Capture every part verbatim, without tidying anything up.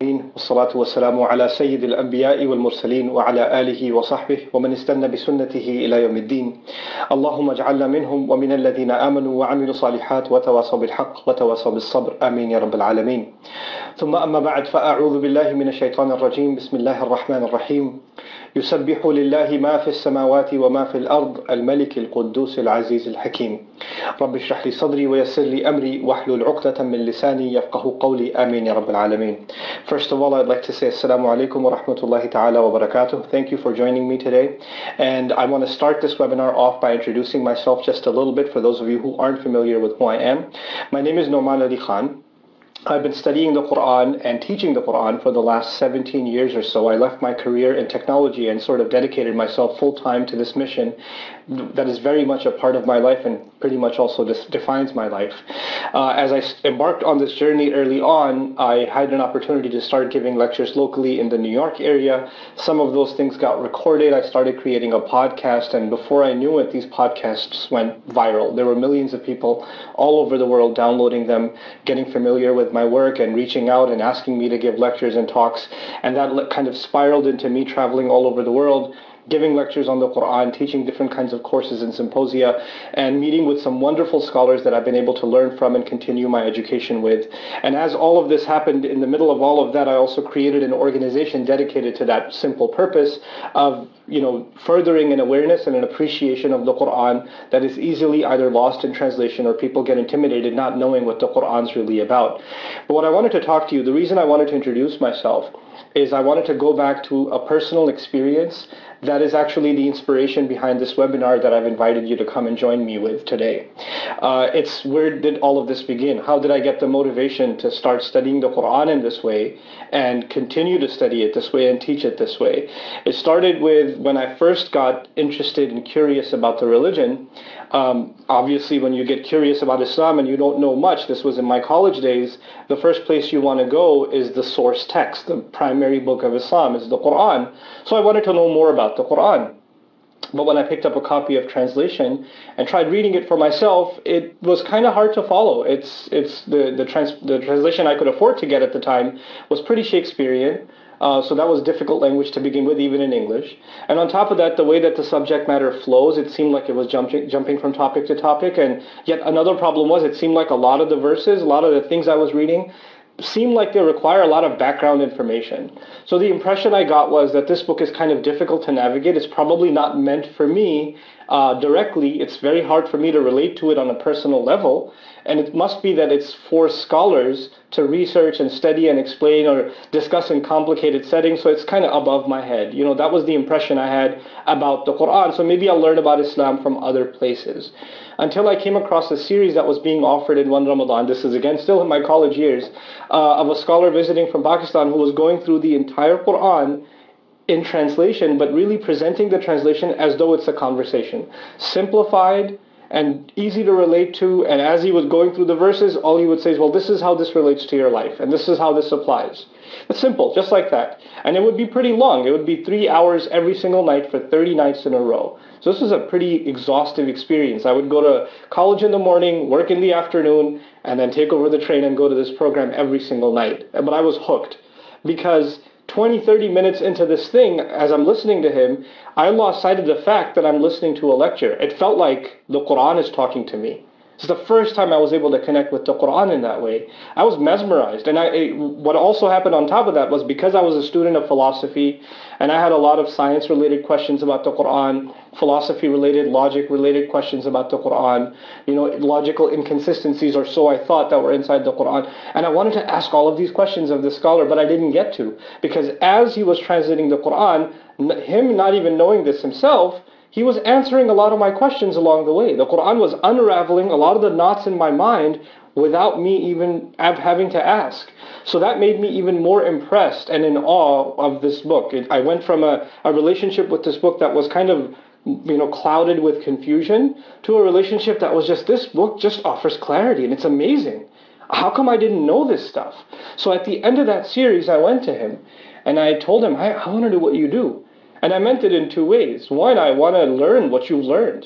والصلاة والسلام على سيد الأنبياء والمرسلين وعلى آله وصحبه ومن استنى بسنته إلى يوم الدين. اللهم اجعلنا منهم ومن الذين آمنوا وعملوا صالحات وتواصوا بالحق وتواصوا بالصبر آمين يا رب العالمين. ثم أما بعد فأعوذ بالله من الشيطان الرجيم. بسم الله الرحمن الرحيم. يسبح لله ما في السماوات وما في الأرض الملك القدوس العزيز الحكيم. رب اشرح لي صدري ويسر لي أمري واحلل عقدة من لساني يفقه قولي آمين يا رب العالمين. First of all, I'd like to say Assalamu alaikum wa rahmatullahi ta'ala wa barakatuh. Thank you for joining me today. And I want to start this webinar off by introducing myself just a little bit for those of you who aren't familiar with who I am. My name is Nouman Ali Khan. I've been studying the Quran and teaching the Quran for the last seventeen years or so. I left my career in technology and sort of dedicated myself full-time to this mission that is very much a part of my life and pretty much also this defines my life. Uh, as I embarked on this journey early on, I had an opportunity to start giving lectures locally in the New York area. Some of those things got recorded. I started creating a podcast, and before I knew it, these podcasts went viral. There were millions of people all over the world downloading them, getting familiar with my work and reaching out and asking me to give lectures and talks. And that kind of spiraled into me traveling all over the world, giving lectures on the Quran, teaching different kinds of courses and symposia, and meeting with some wonderful scholars that I've been able to learn from and continue my education with. And as all of this happened, in the middle of all of that, I also created an organization dedicated to that simple purpose of, you know, furthering an awareness and an appreciation of the Quran that is easily either lost in translation or people get intimidated not knowing what the Quran's really about. But what I wanted to talk to you, the reason I wanted to introduce myself is I wanted to go back to a personal experience that is actually the inspiration behind this webinar that I've invited you to come and join me with today. Uh, it's where did all of this begin? How did I get the motivation to start studying the Quran in this way and continue to study it this way and teach it this way? It started with when I first got interested and curious about the religion. Um, obviously, when you get curious about Islam and you don't know much, this was in my college days, the first place you want to go is the source text. The primary book of Islam is the Quran. So I wanted to know more about the Quran. But when I picked up a copy of translation and tried reading it for myself, it was kind of hard to follow. It's it's the the, trans, the translation I could afford to get at the time was pretty Shakespearean. Uh, so that was difficult language to begin with, even in English. And on top of that, the way that the subject matter flows, it seemed like it was jumping jumping from topic to topic. And yet another problem was it seemed like a lot of the verses, a lot of the things I was reading, seem like they require a lot of background information. So the impression I got was that this book is kind of difficult to navigate. It's probably not meant for me uh, directly. It's very hard for me to relate to it on a personal level. And it must be that it's for scholars to research and study and explain or discuss in complicated settings. So it's kind of above my head. You know, that was the impression I had about the Quran. So maybe I'll learn about Islam from other places. Until I came across a series that was being offered in one Ramadan, this is again still in my college years, uh, of a scholar visiting from Pakistan who was going through the entire Quran in translation, but really presenting the translation as though it's a conversation. Simplified and easy to relate to, and as he was going through the verses, all he would say is, well, this is how this relates to your life, and this is how this applies. It's simple, just like that. And it would be pretty long. It would be three hours every single night for thirty nights in a row. So this was a pretty exhaustive experience. I would go to college in the morning, work in the afternoon, and then take over the train and go to this program every single night. But I was hooked because twenty, thirty minutes into this thing, as I'm listening to him, I lost sight of the fact that I'm listening to a lecture. It felt like the Quran is talking to me. It's the first time I was able to connect with the Quran in that way. I was mesmerized. And I, it, what also happened on top of that was because I was a student of philosophy and I had a lot of science-related questions about the Quran, philosophy-related, logic-related questions about the Quran, you know, logical inconsistencies or so I thought that were inside the Quran. And I wanted to ask all of these questions of the scholar, but I didn't get to. Because as he was translating the Quran, him not even knowing this himself, he was answering a lot of my questions along the way. The Quran was unraveling a lot of the knots in my mind without me even having to ask. So that made me even more impressed and in awe of this book. It, I went from a, a relationship with this book that was kind of, you know, clouded with confusion to a relationship that was just, this book just offers clarity and it's amazing. How come I didn't know this stuff? So at the end of that series, I went to him and I told him, I, I want to do what you do. And I meant it in two ways. One, I want to learn what you've learned.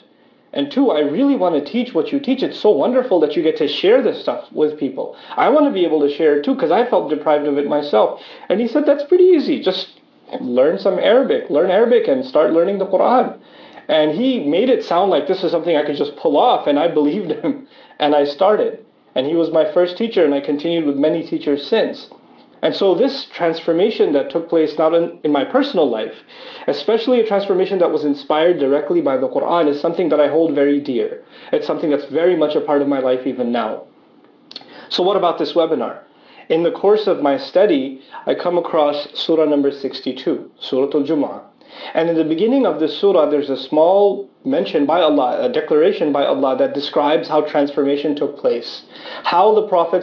And two, I really want to teach what you teach. It's so wonderful that you get to share this stuff with people. I want to be able to share it too, because I felt deprived of it myself. And he said, that's pretty easy. Just learn some Arabic, learn Arabic and start learning the Quran. And he made it sound like this is something I could just pull off, and I believed him. And I started. And he was my first teacher, and I continued with many teachers since. And so this transformation that took place not in, in my personal life, especially a transformation that was inspired directly by the Quran, is something that I hold very dear. It's something that's very much a part of my life even now. So what about this webinar? In the course of my study, I come across surah number sixty-two, Surah Al-Jumu'ah. And in the beginning of this surah, there's a small mention by Allah, a declaration by Allah that describes how transformation took place. How the Prophet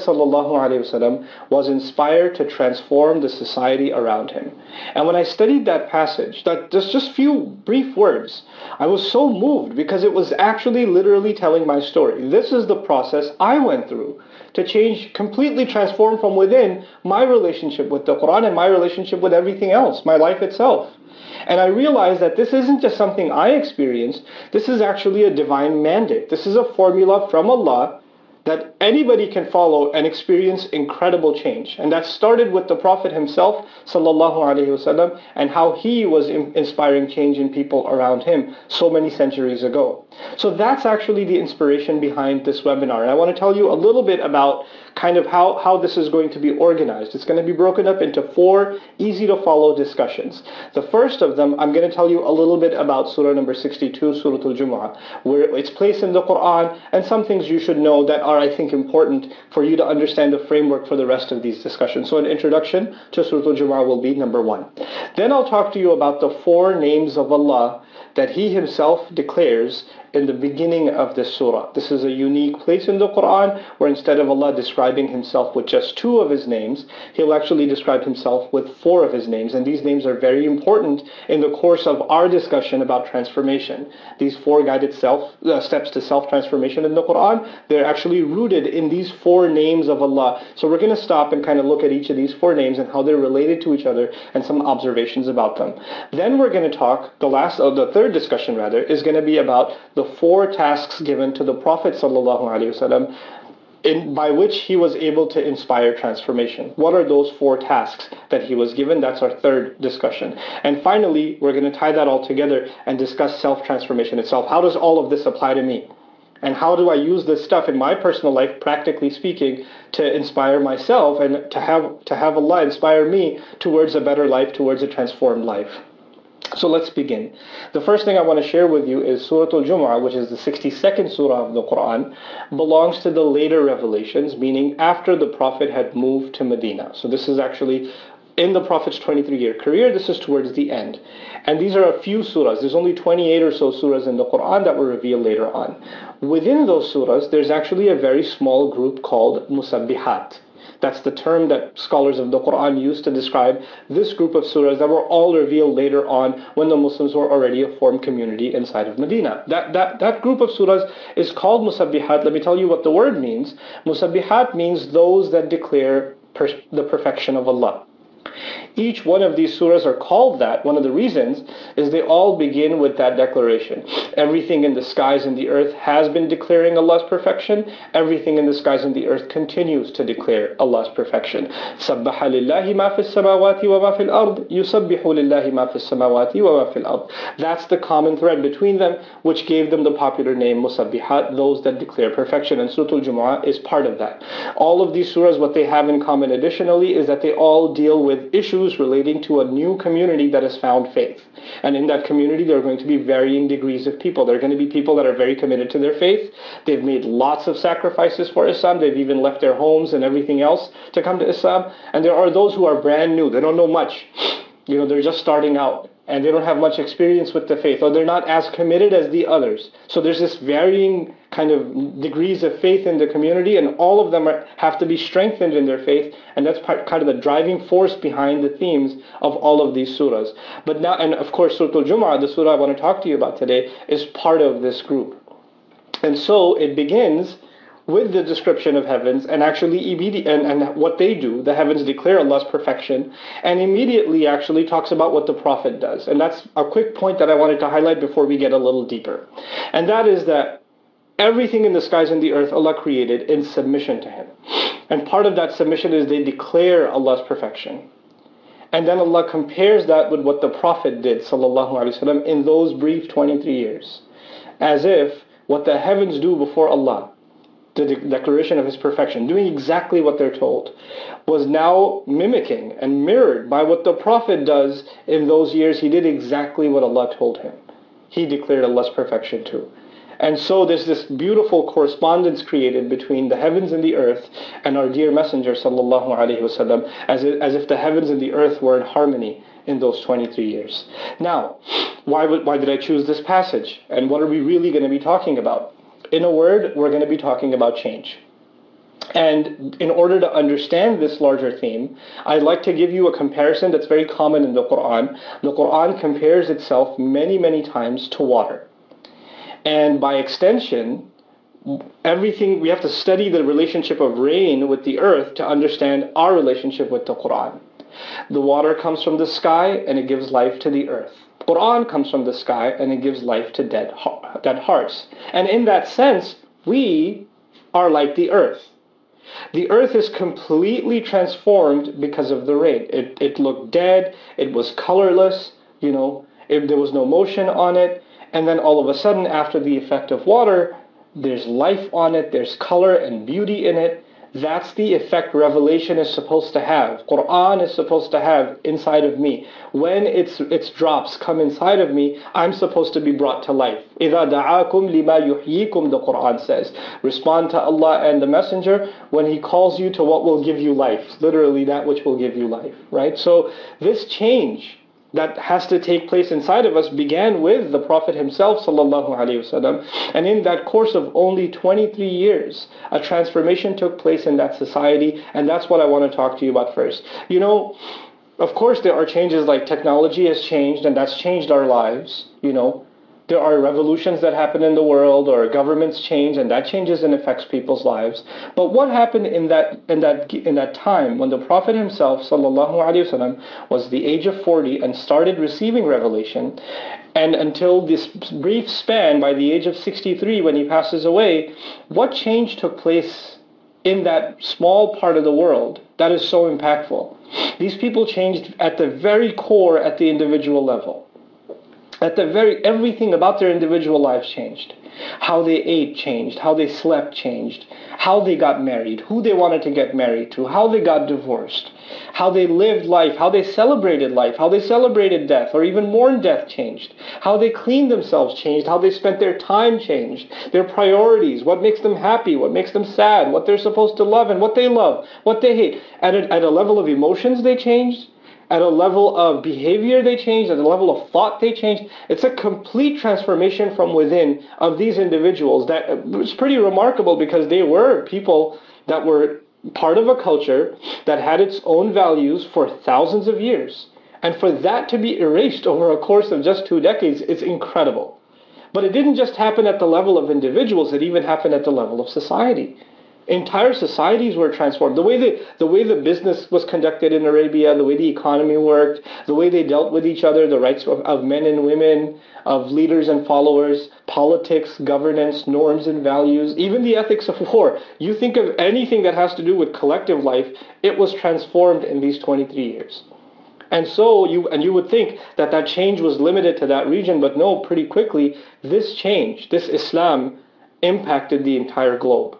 ﷺ was inspired to transform the society around him. And when I studied that passage, that just just few brief words, I was so moved because it was actually literally telling my story. This is the process I went through to change, completely transform from within my relationship with the Quran and my relationship with everything else, my life itself. And I realized that this isn't just something I experienced, this is actually a divine mandate. This is a formula from Allah that anybody can follow and experience incredible change. And that started with the Prophet himself, sallallahu alaihi wasallam, and how he was inspiring change in people around him so many centuries ago. So that's actually the inspiration behind this webinar. And I want to tell you a little bit about kind of how, how this is going to be organized. It's going to be broken up into four easy to follow discussions. The first of them, I'm going to tell you a little bit about surah number sixty-two, Surah Al-Jumu'ah, where it's placed in the Quran, and some things you should know that are, I think, important for you to understand the framework for the rest of these discussions. So an introduction to Surah Al-Jumu'ah will be number one. Then I'll talk to you about the four names of Allah that He Himself declares in the beginning of this surah. This is a unique place in the Quran where instead of Allah describing Himself with just two of His names, He'll actually describe Himself with four of His names. And these names are very important in the course of our discussion about transformation. These four guided self uh, steps to self-transformation in the Quran, they're actually rooted in these four names of Allah. So we're going to stop and kind of look at each of these four names and how they're related to each other and some observations about them. Then we're going to talk, the last, uh, the third discussion rather, is going to be about the four tasks given to the Prophet ﷺ in, by which he was able to inspire transformation. What are those four tasks that he was given? That's our third discussion. And finally, we're going to tie that all together and discuss self-transformation itself. How does all of this apply to me? And how do I use this stuff in my personal life, practically speaking, to inspire myself and to have, to have Allah inspire me towards a better life, towards a transformed life? So let's begin. The first thing I want to share with you is Surah Al-Jumu'ah, which is the sixty-second surah of the Quran, belongs to the later revelations, meaning after the Prophet had moved to Medina. So this is actually in the Prophet's twenty-three year career. This is towards the end. And these are a few surahs. There's only twenty-eight or so surahs in the Quran that were revealed later on. Within those surahs, there's actually a very small group called Musabbihat. That's the term that scholars of the Quran use to describe this group of surahs that were all revealed later on when the Muslims were already a formed community inside of Medina. That, that, that group of surahs is called Musabbihat. Let me tell you what the word means. Musabbihat means those that declare per the perfection of Allah. Each one of these surahs are called that. One of the reasons is they all begin with that declaration. Everything in the skies and the earth has been declaring Allah's perfection. Everything in the skies and the earth continues to declare Allah's perfection. سَبَّحَ لِلَّهِ مَا فِي السَّمَاوَاتِ وَمَا فِي الْأَرْضِ يُسَبِّحُ لِلَّهِ مَا فِي السَّمَاوَاتِ وَمَا فِي الْأَرْضِ. That's the common thread between them, which gave them the popular name Musabbihat, those that declare perfection. And Surah Al-Jumu'ah is part of that. All of these surahs, what they have in common additionally is that they all deal with issues relating to a new community that has found faith. And in that community, there are going to be varying degrees of people. There are going to be people that are very committed to their faith. They've made lots of sacrifices for Islam. They've even left their homes and everything else to come to Islam. And there are those who are brand new. They don't know much. You know, they're just starting out. And they don't have much experience with the faith, or they're not as committed as the others. So there's this varying kind of degrees of faith in the community, and all of them are, have to be strengthened in their faith, and that's part, kind of the driving force behind the themes of all of these surahs. But now, and of course, Surah Al-Jumu'ah, the surah I want to talk to you about today, is part of this group. And so it begins with the description of heavens, and actually immediate and, and what they do. The heavens declare Allah's perfection, and immediately actually talks about what the Prophet does. And that's a quick point that I wanted to highlight before we get a little deeper. And that is that everything in the skies and the earth Allah created in submission to Him. And part of that submission is they declare Allah's perfection. And then Allah compares that with what the Prophet did, sallallahu alaihi wasallam, in those brief twenty-three years. As if what the heavens do before Allah, the de- declaration of His perfection, doing exactly what they're told, was now mimicking and mirrored by what the Prophet does in those years. He did exactly what Allah told him. He declared Allah's perfection too. And so there's this beautiful correspondence created between the heavens and the earth and our dear Messenger sallallahu alaihi wasallam, as if, as if the heavens and the earth were in harmony in those twenty-three years. Now, why would, why did I choose this passage? And what are we really going to be talking about? In a word, we're going to be talking about change. And in order to understand this larger theme, I'd like to give you a comparison that's very common in the Quran. The Quran compares itself many, many times to water. And by extension, everything, we have to study the relationship of rain with the earth to understand our relationship with the Quran. The water comes from the sky and it gives life to the earth. Quran comes from the sky and it gives life to dead, dead hearts. And in that sense, we are like the earth. The earth is completely transformed because of the rain. It, it looked dead, it was colorless, you know, it, there was no motion on it. And then all of a sudden, after the effect of water, there's life on it, there's color and beauty in it. That's the effect revelation is supposed to have. Quran is supposed to have inside of me. When its its drops come inside of me, I'm supposed to be brought to life. إِذَا دَعَاكُمْ لِمَا يُحْيِيكُمْ, the Quran says. Respond to Allah and the Messenger when He calls you to what will give you life. Literally that which will give you life, right? So this change that has to take place inside of us began with the Prophet himself, sallallahu alaihi wasallam, and in that course of only twenty-three years, a transformation took place in that society, and that's what I want to talk to you about first. You know, of course there are changes, like technology has changed, and that's changed our lives, you know. There are revolutions that happen in the world, or governments change, and that changes and affects people's lives. But what happened in that in that in that time when the Prophet himself, sallallahu alaihi wasallam, was the age of forty and started receiving revelation, and until this brief span by the age of sixty-three when he passes away, what change took place in that small part of the world that is so impactful? These people changed at the very core, at the individual level. At the very, everything about their individual lives changed. How they ate changed, how they slept changed, how they got married, who they wanted to get married to, how they got divorced, how they lived life, how they celebrated life, how they celebrated death, or even mourned death changed, how they cleaned themselves changed, how they spent their time changed, their priorities, what makes them happy, what makes them sad, what they're supposed to love and what they love, what they hate. At a, at a level of emotions they changed. At a level of behavior they changed, at a level of thought they changed. It's a complete transformation from within of these individuals that was pretty remarkable, because they were people that were part of a culture that had its own values for thousands of years. And for that to be erased over a course of just two decades, it's incredible. But it didn't just happen at the level of individuals, it even happened at the level of society. Entire societies were transformed. The way the, the way the business was conducted in Arabia, the way the economy worked, the way they dealt with each other, the rights of, of men and women, of leaders and followers, politics, governance, norms and values, even the ethics of war. You think of anything that has to do with collective life, it was transformed in these twenty-three years. And so you and you would think that that change was limited to that region, but no, pretty quickly, this change, this Islam, impacted the entire globe.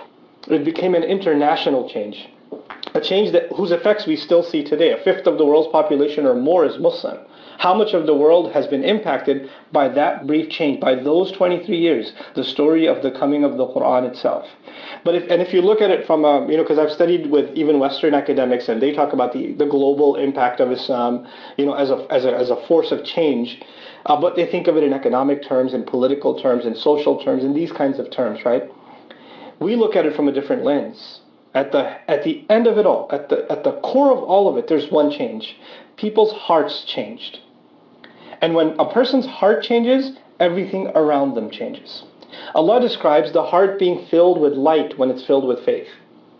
It became an international change, a change that whose effects we still see today. A fifth of the world's population or more is Muslim. How much of the world has been impacted by that brief change, by those twenty-three years, the story of the coming of the Quran itself? But if, and if you look at it from a, you know, because I've studied with even Western academics, and they talk about the, the global impact of Islam, you know, as a as a as a force of change, uh, but they think of it in economic terms, in political terms, in social terms, in these kinds of terms, right? We look at it from a different lens. At the at the end of it all, at the at the core of all of it, there's one change. People's hearts changed. And when a person's heart changes, everything around them changes. Allah describes the heart being filled with light when it's filled with faith.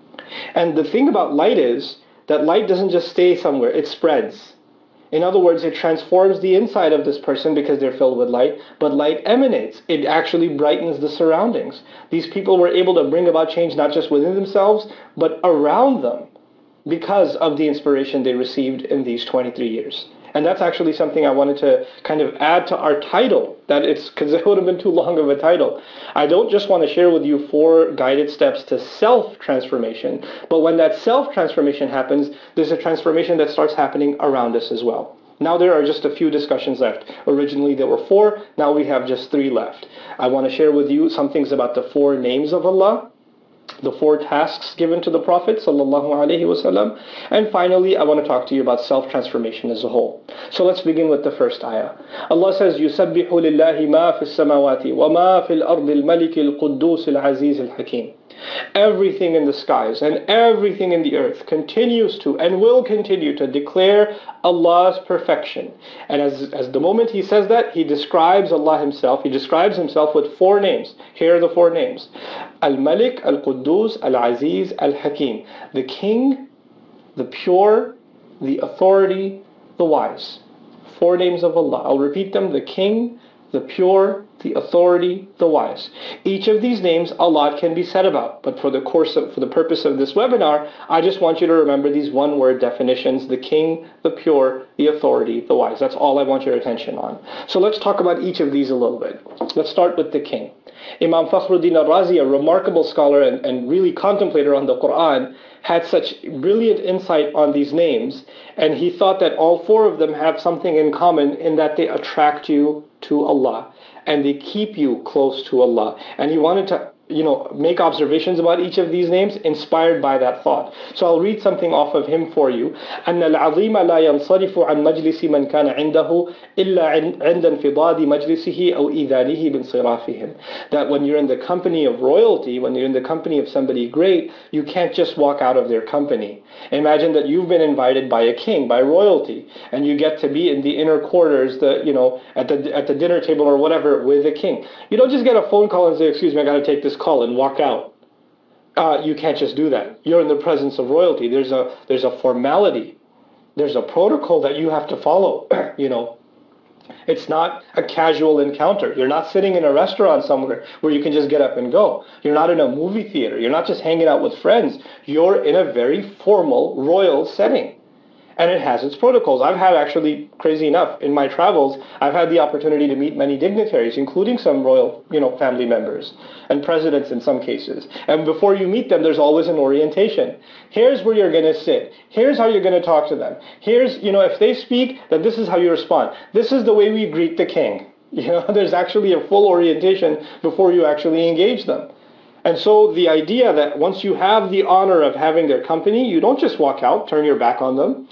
And the thing about light is that light doesn't just stay somewhere, it spreads. In other words, it transforms the inside of this person because they're filled with light, but light emanates. It actually brightens the surroundings. These people were able to bring about change not just within themselves, but around them because of the inspiration they received in these twenty-three years. And that's actually something I wanted to kind of add to our title, that it's, because it would have been too long of a title. I don't just want to share with you four guided steps to self-transformation, but when that self-transformation happens, there's a transformation that starts happening around us as well. Now there are just a few discussions left. Originally there were four, now we have just three left. I want to share with you some things about the four names of Allah, the four tasks given to the Prophet sallallahu alaihi wasallam, and finally I want to talk to you about self-transformation as a whole. So let's begin with the first ayah. Allah says, يُسَبِّحُ لِلَّهِ مَا فِي السَّمَاوَاتِ وَمَا فِي الْأَرْضِ الْمَلِكِ الْقُدُّوسِ الْعَزِيزِ الْحَكِيمِ. Everything in the skies and everything in the earth continues to and will continue to declare Allah's perfection. And as, as the moment he says that, he describes Allah himself. He describes himself with four names. Here are the four names. Al-Malik, Al-Quddus, Al-Aziz, Al-Hakim. The king, the pure, the authority, the wise. Four names of Allah. I'll repeat them. The king, the pure, the authority, the wise. Each of these names, a lot can be said about, but for the course of, for the purpose of this webinar, I just want you to remember these one-word definitions: the king, the pure, the authority, the wise. That's all I want your attention on. So let's talk about each of these a little bit. Let's start with the king. Imam Fakhruddin al-Razi, a remarkable scholar and, and really contemplator on the Quran, had such brilliant insight on these names, and he thought that all four of them have something in common in that they attract you to Allah and they keep you close to Allah. And he wanted to, you know, make observations about each of these names inspired by that thought. So I'll read something off of him for you. أن العظيم لا ينصرف عن مجلس من كان عنده إلا عند انفضاض مجلسه أو إذانه بانصرافهم. That when you're in the company of royalty, when you're in the company of somebody great, you can't just walk out of their company. Imagine that you've been invited by a king, by royalty, and you get to be in the inner quarters, the you know, at the at the dinner table or whatever with a king. You don't just get a phone call and say, "Excuse me, I got to take this call," and walk out. Uh, you can't just do that. You're in the presence of royalty. There's a there's a formality. There's a protocol that you have to follow. You know, it's not a casual encounter. You're not sitting in a restaurant somewhere where you can just get up and go. You're not in a movie theater. You're not just hanging out with friends. You're in a very formal, royal setting. And it has its protocols. I've had actually, crazy enough, in my travels, I've had the opportunity to meet many dignitaries, including some royal, you know, family members and presidents in some cases. And before you meet them, there's always an orientation. Here's where you're going to sit. Here's how you're going to talk to them. Here's, you know, if they speak, then this is how you respond. This is the way we greet the king. You know, there's actually a full orientation before you actually engage them. And so the idea that once you have the honor of having their company, you don't just walk out, turn your back on them.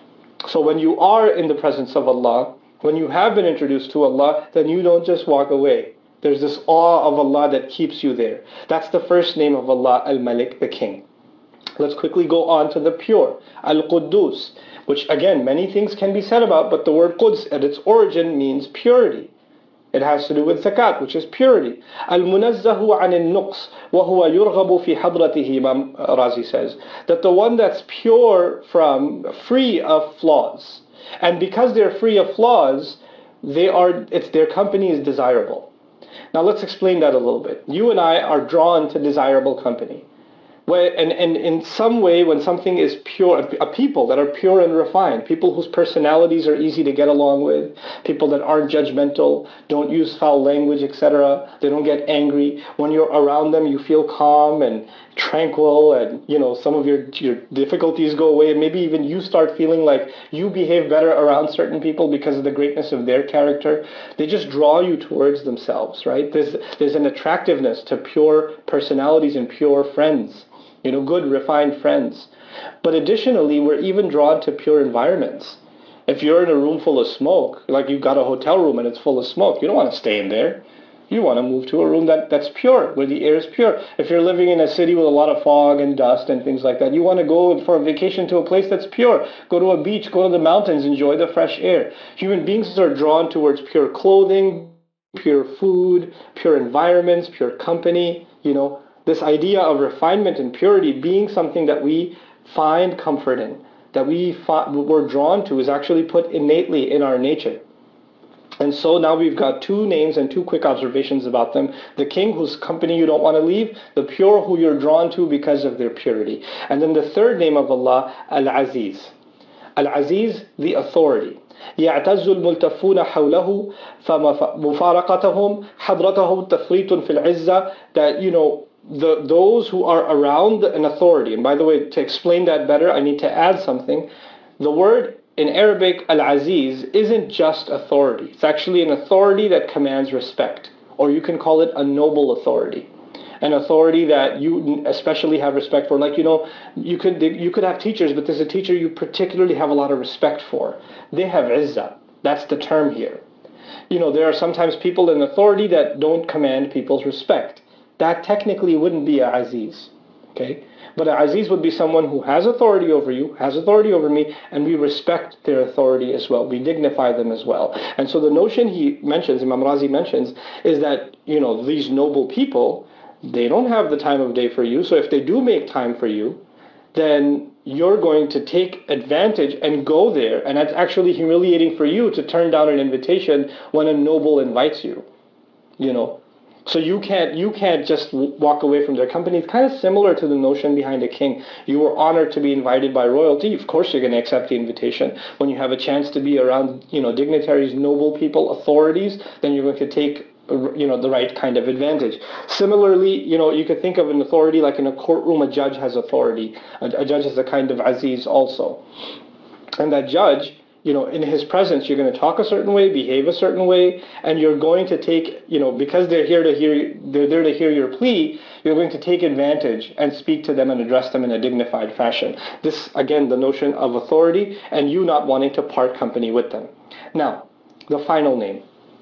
So when you are in the presence of Allah, when you have been introduced to Allah, then you don't just walk away. There's this awe of Allah that keeps you there. That's the first name of Allah, Al-Malik, the King. Let's quickly go on to the pure, Al-Quddus, which again, many things can be said about, but the word Quds at its origin means purity. It has to do with zakat, which is purity. Al-munazzahu anil nuqs, wa huwa yurghabu fi hadratihi, Imam Razi says. That the one that's pure from, free of flaws. And because they're free of flaws, they are, it's, their company is desirable. Now let's explain that a little bit. You and I are drawn to desirable company. Where, and, and in some way, when something is pure, a people that are pure and refined, people whose personalities are easy to get along with, people that aren't judgmental, don't use foul language, et cetera. They don't get angry. When you're around them, you feel calm and tranquil, and you know some of your your difficulties go away. And maybe even you start feeling like you behave better around certain people because of the greatness of their character. They just draw you towards themselves, right? There's there's an attractiveness to pure personalities and pure friends. You know, good, refined friends. But additionally, we're even drawn to pure environments. If you're in a room full of smoke, like you've got a hotel room and it's full of smoke, you don't want to stay in there. You want to move to a room that, that's pure, where the air is pure. If you're living in a city with a lot of fog and dust and things like that, you want to go for a vacation to a place that's pure. Go to a beach, go to the mountains, enjoy the fresh air. Human beings are drawn towards pure clothing, pure food, pure environments, pure company. You know, this idea of refinement and purity being something that we find comfort in, that we fi- we're drawn to, is actually put innately in our nature. And so now we've got two names and two quick observations about them. The king, whose company you don't want to leave. The pure, who you're drawn to because of their purity. And then the third name of Allah, Al-Aziz. Al-Aziz, the authority. يعتز الملتفون حوله فمفارقتهم حضرته تفريط في العزة. That, you know, the those who are around an authority. And by the way, to explain that better, I need to add something. The word in Arabic, Al-Aziz, isn't just authority. It's actually an authority that commands respect. Or you can call it a noble authority. An authority that you especially have respect for. Like, you know, you could you could have teachers, but there's a teacher you particularly have a lot of respect for. They have izzah. That's the term here. You know, there are sometimes people in authority that don't command people's respect. That technically wouldn't be a aziz. Okay? But an aziz would be someone who has authority over you, has authority over me, and we respect their authority as well. We dignify them as well. And so the notion he mentions, Imam Razi mentions, is that, you know, these noble people, they don't have the time of day for you. So if they do make time for you, then you're going to take advantage and go there. And that's actually humiliating for you to turn down an invitation when a noble invites you. You know, so you can't you can't just walk away from their company. It's kind of similar to the notion behind a king. You were honored to be invited by royalty. Of course, you're going to accept the invitation. When you have a chance to be around, you know, dignitaries, noble people, authorities, then you're going to take, you know, the right kind of advantage. Similarly, you know, you could think of an authority like in a courtroom. A judge has authority. A, a judge is a kind of aziz also, and that judge, you know, in his presence, you're going to talk a certain way, behave a certain way, and you're going to take, you know, because they're here to hear, they're there to hear your plea, you're going to take advantage and speak to them and address them in a dignified fashion. This, again, the notion of authority and you not wanting to part company with them. Now, the final name,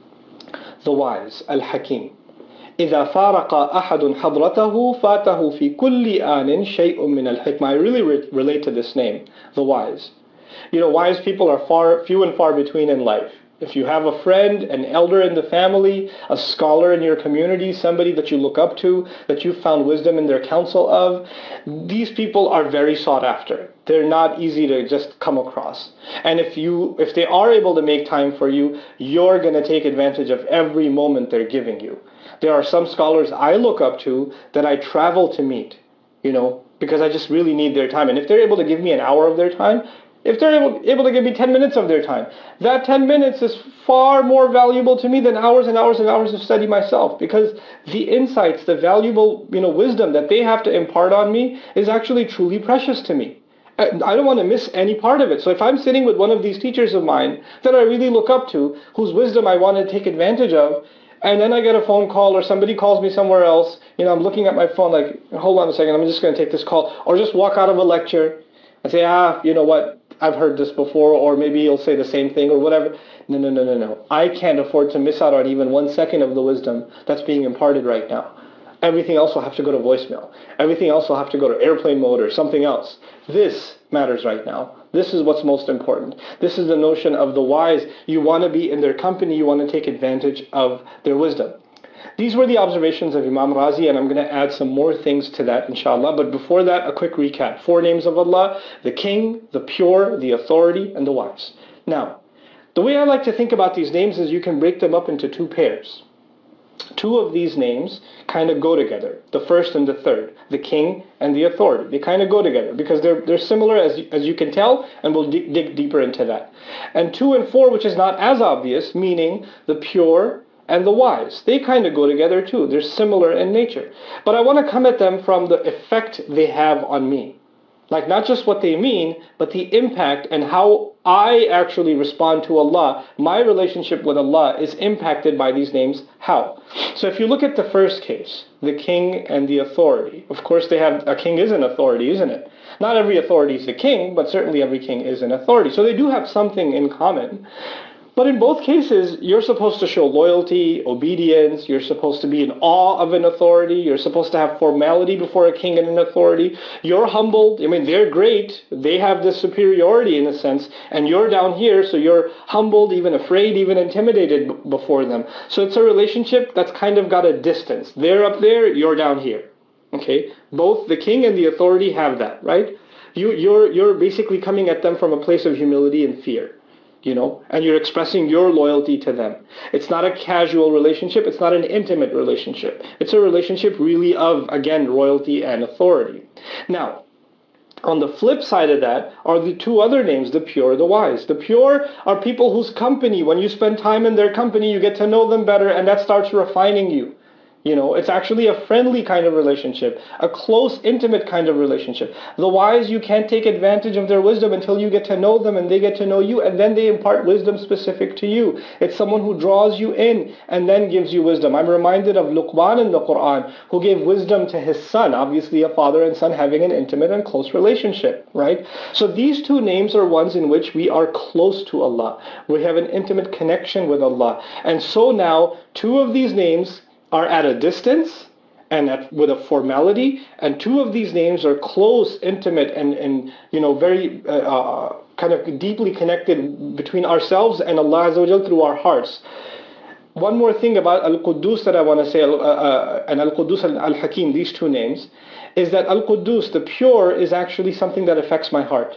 the wise, Al-Hakim. إذا فارق أحد حضرته فاته في كل آن شيء من الحكمة. I really re- relate to this name, the wise. You know, wise people are far, few and far between in life. If you have a friend, an elder in the family, a scholar in your community, somebody that you look up to, that you've found wisdom in their counsel of, these people are very sought after. They're not easy to just come across. And if you, if they are able to make time for you, you're going to take advantage of every moment they're giving you. There are some scholars I look up to that I travel to meet, you know, because I just really need their time. And if they're able to give me an hour of their time, if they're able, able to give me ten minutes of their time, that ten minutes is far more valuable to me than hours and hours and hours of study myself, because the insights, the valuable, you know, wisdom that they have to impart on me is actually truly precious to me. I don't want to miss any part of it. So if I'm sitting with one of these teachers of mine that I really look up to, whose wisdom I want to take advantage of, and then I get a phone call or somebody calls me somewhere else, you know, I'm looking at my phone like, hold on a second, I'm just going to take this call, or just walk out of a lecture and say, ah, you know what, I've heard this before, or maybe you'll say the same thing or whatever. No, no, no, no, no. I can't afford to miss out on even one second of the wisdom that's being imparted right now. Everything else will have to go to voicemail. Everything else will have to go to airplane mode or something else. This matters right now. This is what's most important. This is the notion of the wise. You want to be in their company. You want to take advantage of their wisdom. These were the observations of Imam Razi, and I'm going to add some more things to that, inshallah. But before that, a quick recap. Four names of Allah: the king, the pure, the authority, and the wise. Now, the way I like to think about these names is you can break them up into two pairs. Two of these names kind of go together, the first and the third, the king and the authority. They kind of go together because they're they're similar, as you, as you can tell, and we'll dig, dig deeper into that. And two and four, which is not as obvious, meaning the pure and the wise, they kind of go together too. They're similar in nature. But I want to come at them from the effect they have on me. Like, not just what they mean, but the impact and how I actually respond to Allah. My relationship with Allah is impacted by these names. How? So if you look at the first case, the king and the authority, of course they have, a king is an authority, isn't it? Not every authority is a king, but certainly every king is an authority. So they do have something in common. But in both cases, you're supposed to show loyalty, obedience, you're supposed to be in awe of an authority, you're supposed to have formality before a king and an authority. You're humbled. I mean, they're great. They have this superiority in a sense, and you're down here, so you're humbled, even afraid, even intimidated b- before them. So it's a relationship that's kind of got a distance. They're up there, you're down here. Okay? Both the king and the authority have that, right? You, you're, you're basically coming at them from a place of humility and fear. You know, and you're expressing your loyalty to them. It's not a casual relationship. It's not an intimate relationship. It's a relationship really of, again, royalty and authority. Now, on the flip side of that are the two other names, the pure, the wise. The pure are people whose company, when you spend time in their company, you get to know them better, and that starts refining you. You know, it's actually a friendly kind of relationship, a close, intimate kind of relationship. The wise, you can't take advantage of their wisdom until you get to know them and they get to know you, and then they impart wisdom specific to you. It's someone who draws you in and then gives you wisdom. I'm reminded of Luqman in the Quran, who gave wisdom to his son, obviously a father and son having an intimate and close relationship, right? So these two names are ones in which we are close to Allah. We have an intimate connection with Allah. And so now, two of these names are at a distance and at, with a formality, and two of these names are close, intimate, and, and you know, very uh, uh, kind of deeply connected between ourselves and Allah Azza wa Jal through our hearts. One more thing about Al-Quddus that I want to say, uh, uh, and Al-Quddus and Al-Hakim, these two names, is that Al-Quddus, the pure, is actually something that affects my heart.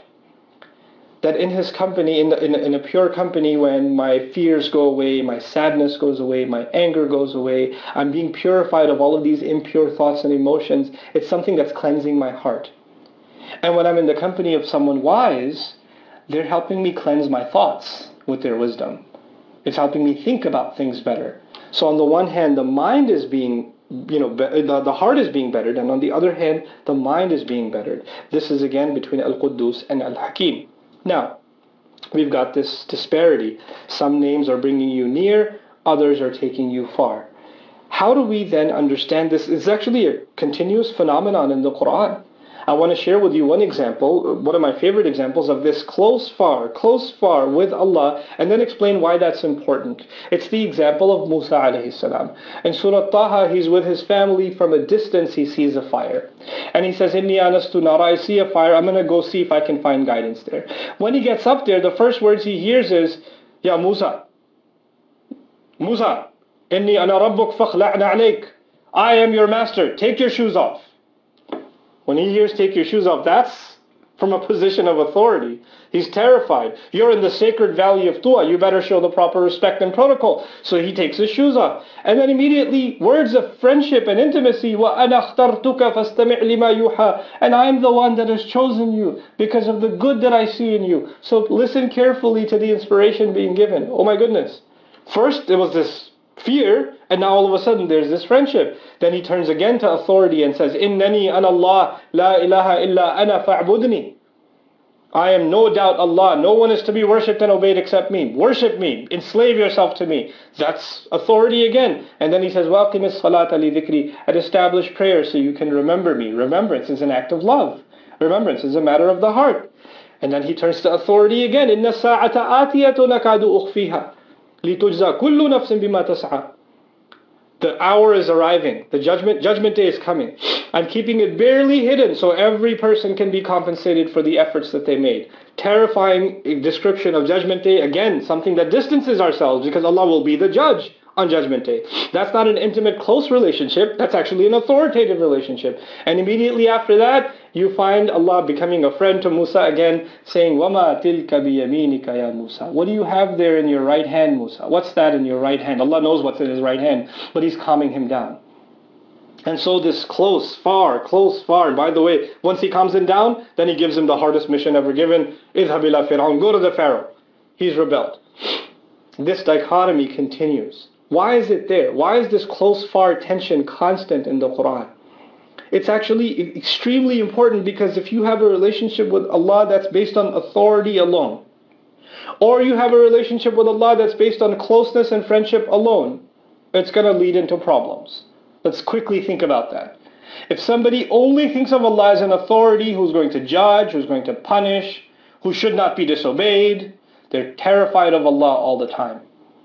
That in his company, in, the, in, in a pure company, when my fears go away, my sadness goes away, my anger goes away, I'm being purified of all of these impure thoughts and emotions, it's something that's cleansing my heart. And when I'm in the company of someone wise, they're helping me cleanse my thoughts with their wisdom. It's helping me think about things better. So on the one hand, the mind is being, you know, the, the heart is being bettered, and on the other hand, the mind is being bettered. This is again between Al-Quddus and Al-Hakim. Now, we've got this disparity. Some names are bringing you near, others are taking you far. How do we then understand this? It's actually a continuous phenomenon in the Quran. I want to share with you one example, one of my favorite examples of this close far, close far with Allah, and then explain why that's important. It's the example of Musa alayhi salam. In Surah Taha, he's with his family. From a distance, he sees a fire. And he says, Inni anastu nara, I see a fire, I'm going to go see if I can find guidance there. When he gets up there, the first words he hears is, Ya Musa, Musa, Inni ana rabbuk fakhla'na alayk. I am your master, take your shoes off. When he hears take your shoes off, that's from a position of authority. He's terrified. You're in the sacred valley of Tuwa. You better show the proper respect and protocol. So he takes his shoes off. And then immediately, words of friendship and intimacy. وَأَنَا اخْتَرْتُكَ فَاسْتَمِعْ لِمَا يُوحَى. And I'm the one that has chosen you because of the good that I see in you. So listen carefully to the inspiration being given. Oh my goodness. First, there was this fear, and now all of a sudden there's this friendship. Then he turns again to authority and says, Innani ana Allah, la ilaha illa ana fa'budni. I am no doubt Allah. No one is to be worshipped and obeyed except me. Worship me. Enslave yourself to me. That's authority again. And then he says, وَأَقِمِ الصَّلَاةَ لِذِكْرِي, and establish prayer so you can remember me. Remembrance is an act of love. Remembrance is a matter of the heart. And then he turns to authority again. إِنَّ السَّاعَةَ آتِيَةٌ أَكَادُ أُخْفِيهَا لِتُجْزَى كُلُّ نَفْسٍ بِمَا تَسْعَى. The hour is arriving. The judgment judgment day is coming. I'm keeping it barely hidden so every person can be compensated for the efforts that they made. Terrifying description of judgment day. Again, something that distances ourselves because Allah will be the judge on judgment day. That's not an intimate, close relationship. That's actually an authoritative relationship. And immediately after that, you find Allah becoming a friend to Musa again, saying, وَمَا تِلْكَ بِيَمِينِكَ يَا Musa. What do you have there in your right hand, Musa? What's that in your right hand? Allah knows what's in his right hand, but he's calming him down. And so this close, far, close, far. By the way, once he calms him down, then he gives him the hardest mission ever given. اِذْهَبْ إِلَى فِرْعَوْنَ. Go to the Pharaoh. He's rebelled. This dichotomy continues. Why is it there? Why is this close, far tension constant in the Quran? It's actually extremely important because if you have a relationship with Allah that's based on authority alone, or you have a relationship with Allah that's based on closeness and friendship alone, it's going to lead into problems. Let's quickly think about that. If somebody only thinks of Allah as an authority who's going to judge, who's going to punish, who should not be disobeyed, They're terrified of Allah all the time.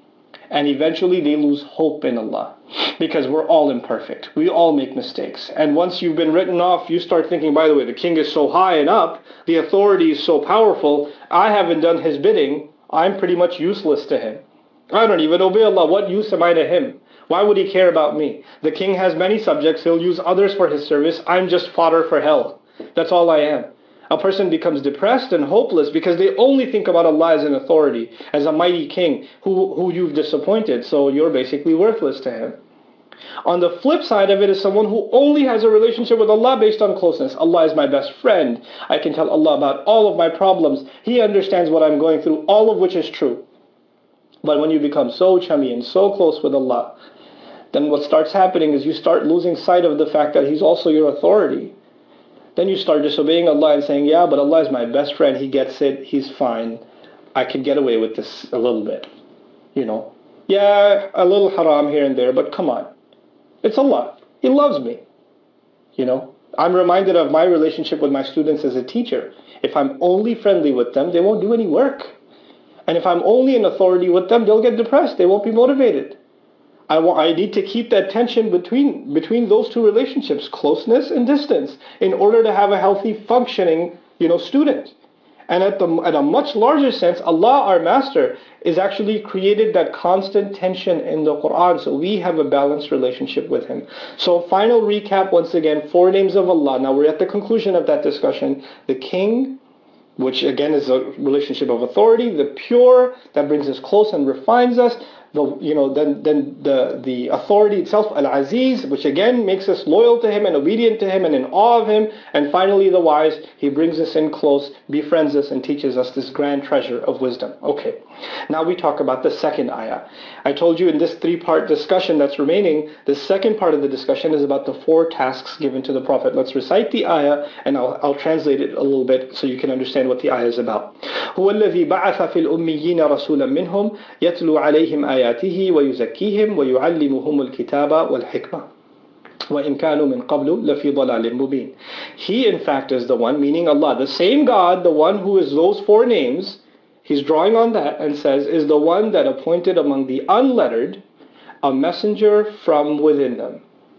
And eventually they lose hope in Allah. Because we're all imperfect. We all make mistakes. And once you've been written off, you start thinking, by the way, the king is so high and up, the authority is so powerful, I haven't done his bidding, I'm pretty much useless to him. I don't even obey Allah. What use am I to him? Why would he care about me? The king has many subjects. He'll use others for his service. I'm just fodder for hell. That's all I am. A person becomes depressed and hopeless because they only think about Allah as an authority, as a mighty king who, who you've disappointed. So you're basically worthless to him. On the flip side of it is someone who only has a relationship with Allah based on closeness. Allah is my best friend. I can tell Allah about all of my problems. He understands what I'm going through, all of which is true. But when you become so chummy and so close with Allah, then what starts happening is you start losing sight of the fact that He's also your authority. Then you start disobeying Allah and saying, yeah, but Allah is my best friend. He gets it. He's fine. I can get away with this a little bit. You know, yeah, a little haram here and there, but come on. It's Allah. He loves me. You know, I'm reminded of my relationship with my students as a teacher. If I'm only friendly with them, they won't do any work. And if I'm only in authority with them, they'll get depressed. They won't be motivated. I, want, I need to keep that tension between, between those two relationships, closeness and distance, in order to have a healthy, functioning, you know, student. And at, the, at a much larger sense, Allah, our Master, is actually created that constant tension in the Quran, so we have a balanced relationship with Him. So final recap once again, four names of Allah. Now we're at the conclusion of that discussion. The King, which again is a relationship of authority. The Pure, that brings us close and refines us. The, you know, then, then the, the authority itself, Al-Aziz, which again makes us loyal to Him and obedient to Him and in awe of Him. And finally the Wise, He brings us in close, befriends us and teaches us this grand treasure of wisdom. Okay, now we talk about the second ayah. I told you in this three-part discussion that's remaining, the second part of the discussion is about the four tasks given to the Prophet. Let's recite the ayah and I'll, I'll translate it a little bit so you can understand what the ayah is about. هو الذي بعث في الأميين رسولا منهم يتلو عليهم آياته ويزكيهم ويعلمهم الكتاب والحكمة وإن كانوا من قبل لفي ضلال مبين. He in fact is the one, meaning Allah, the same God, the one who is those four names, He's drawing on that and says, is the one that appointed among the unlettered a messenger from within them.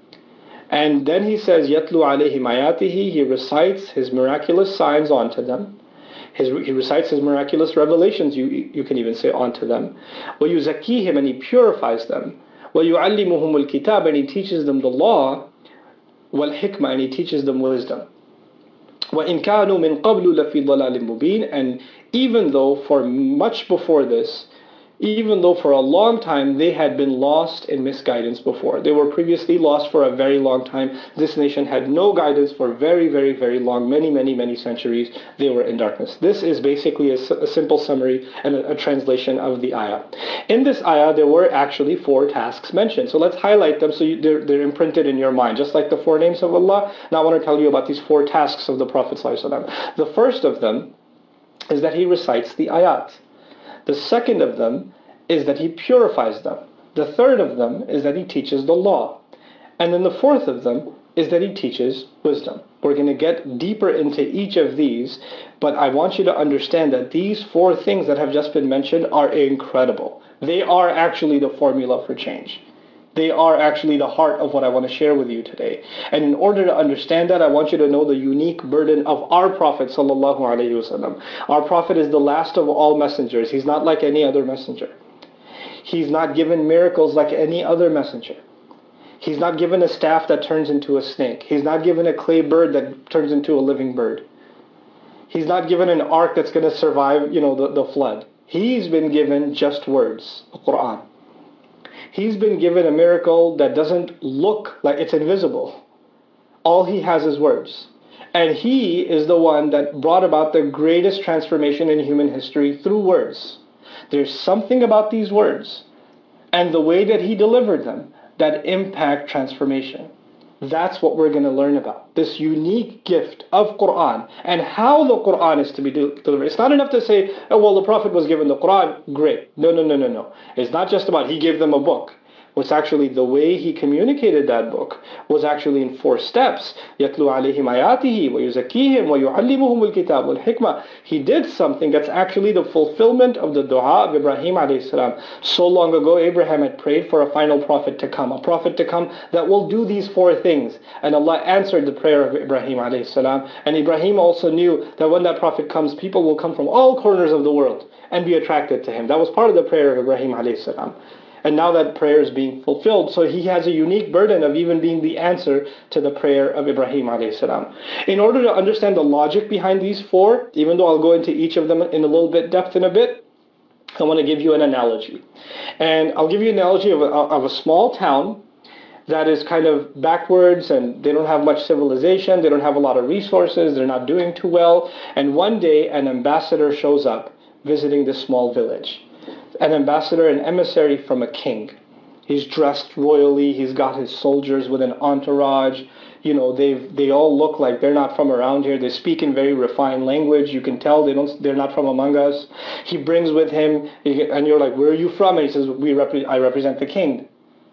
And then He says, يَتْلُو عَلَيْهِمْ آيَاتِهِ, He recites His miraculous signs onto them. His, he recites His miraculous revelations, you, you can even say, onto them. وَيُزَكِّيهِمْ, and He purifies them. وَيُعَلِّمُهُمُ الْكِتَابَ, and He teaches them the law. وَالْحِكْمَةِ, and He teaches them wisdom. وَإِنْ كَانُوا مِنْ قَبْلُ لَفِي ضَلَالٍ مُبِينٍ, and even though for much before this, even though for a long time they had been lost in misguidance before. They were previously lost for a very long time. This nation had no guidance for very, very, very long, many, many, many centuries. They were in darkness. This is basically a, a simple summary and a, a translation of the ayah. In this ayah, there were actually four tasks mentioned. So let's highlight them so you, they're, they're imprinted in your mind, just like the four names of Allah. Now I want to tell you about these four tasks of the Prophet ﷺ. The first of them is that he recites the ayat. The second of them is that he purifies them. The third of them is that he teaches the law. And then the fourth of them is that he teaches wisdom. We're going to get deeper into each of these, but I want you to understand that these four things that have just been mentioned are incredible. They are actually the formula for change. They are actually the heart of what I want to share with you today. And in order to understand that, I want you to know the unique burden of our Prophet sallallahu alaihi wasallam. Our Prophet is the last of all messengers. He's not like any other messenger. He's not given miracles like any other messenger. He's not given a staff that turns into a snake. He's not given a clay bird that turns into a living bird. He's not given an ark that's going to survive, you know, the, the flood. He's been given just words, the Quran. He's been given a miracle that doesn't look like it's invisible. All he has is words. And he is the one that brought about the greatest transformation in human history through words. There's something about these words and the way that he delivered them that impact transformation. That's what we're going to learn about. This unique gift of Quran and how the Quran is to be delivered. It's not enough to say, oh, well, the Prophet was given the Quran. Great. No, no, no, no, no. It's not just about he gave them a book. was actually the way he communicated that book was actually in four steps. يَتْلُو عَلَيْهِمْ آيَاتِهِ وَيُزَكِّيهِمْ وَيُعَلِّمُهُمُ الْكِتَابَ وَالْحِكْمَةِ. He did something that's actually the fulfillment of the dua of Ibrahim alayhi salam. So long ago, Abraham had prayed for a final prophet to come, a prophet to come that will do these four things. And Allah answered the prayer of Ibrahim alayhi salam. And Ibrahim also knew that when that prophet comes, people will come from all corners of the world and be attracted to him. That was part of the prayer of Ibrahim alayhi salam. And now that prayer is being fulfilled, so he has a unique burden of even being the answer to the prayer of Ibrahim alayhi salam. In order to understand the logic behind these four, even though I'll go into each of them in a little bit depth in a bit, I want to give you an analogy. And I'll give you an analogy of a, of a small town that is kind of backwards, and they don't have much civilization, they don't have a lot of resources, they're not doing too well. And one day an ambassador shows up visiting this small village. An ambassador, an emissary from a king. He's dressed royally, he's got his soldiers with an entourage. You know, they they all look like they're not from around here. They speak in very refined language. You can tell they don't they're not from among us. He brings with him, and you're like, where are you from? And he says, we repre- I represent the king.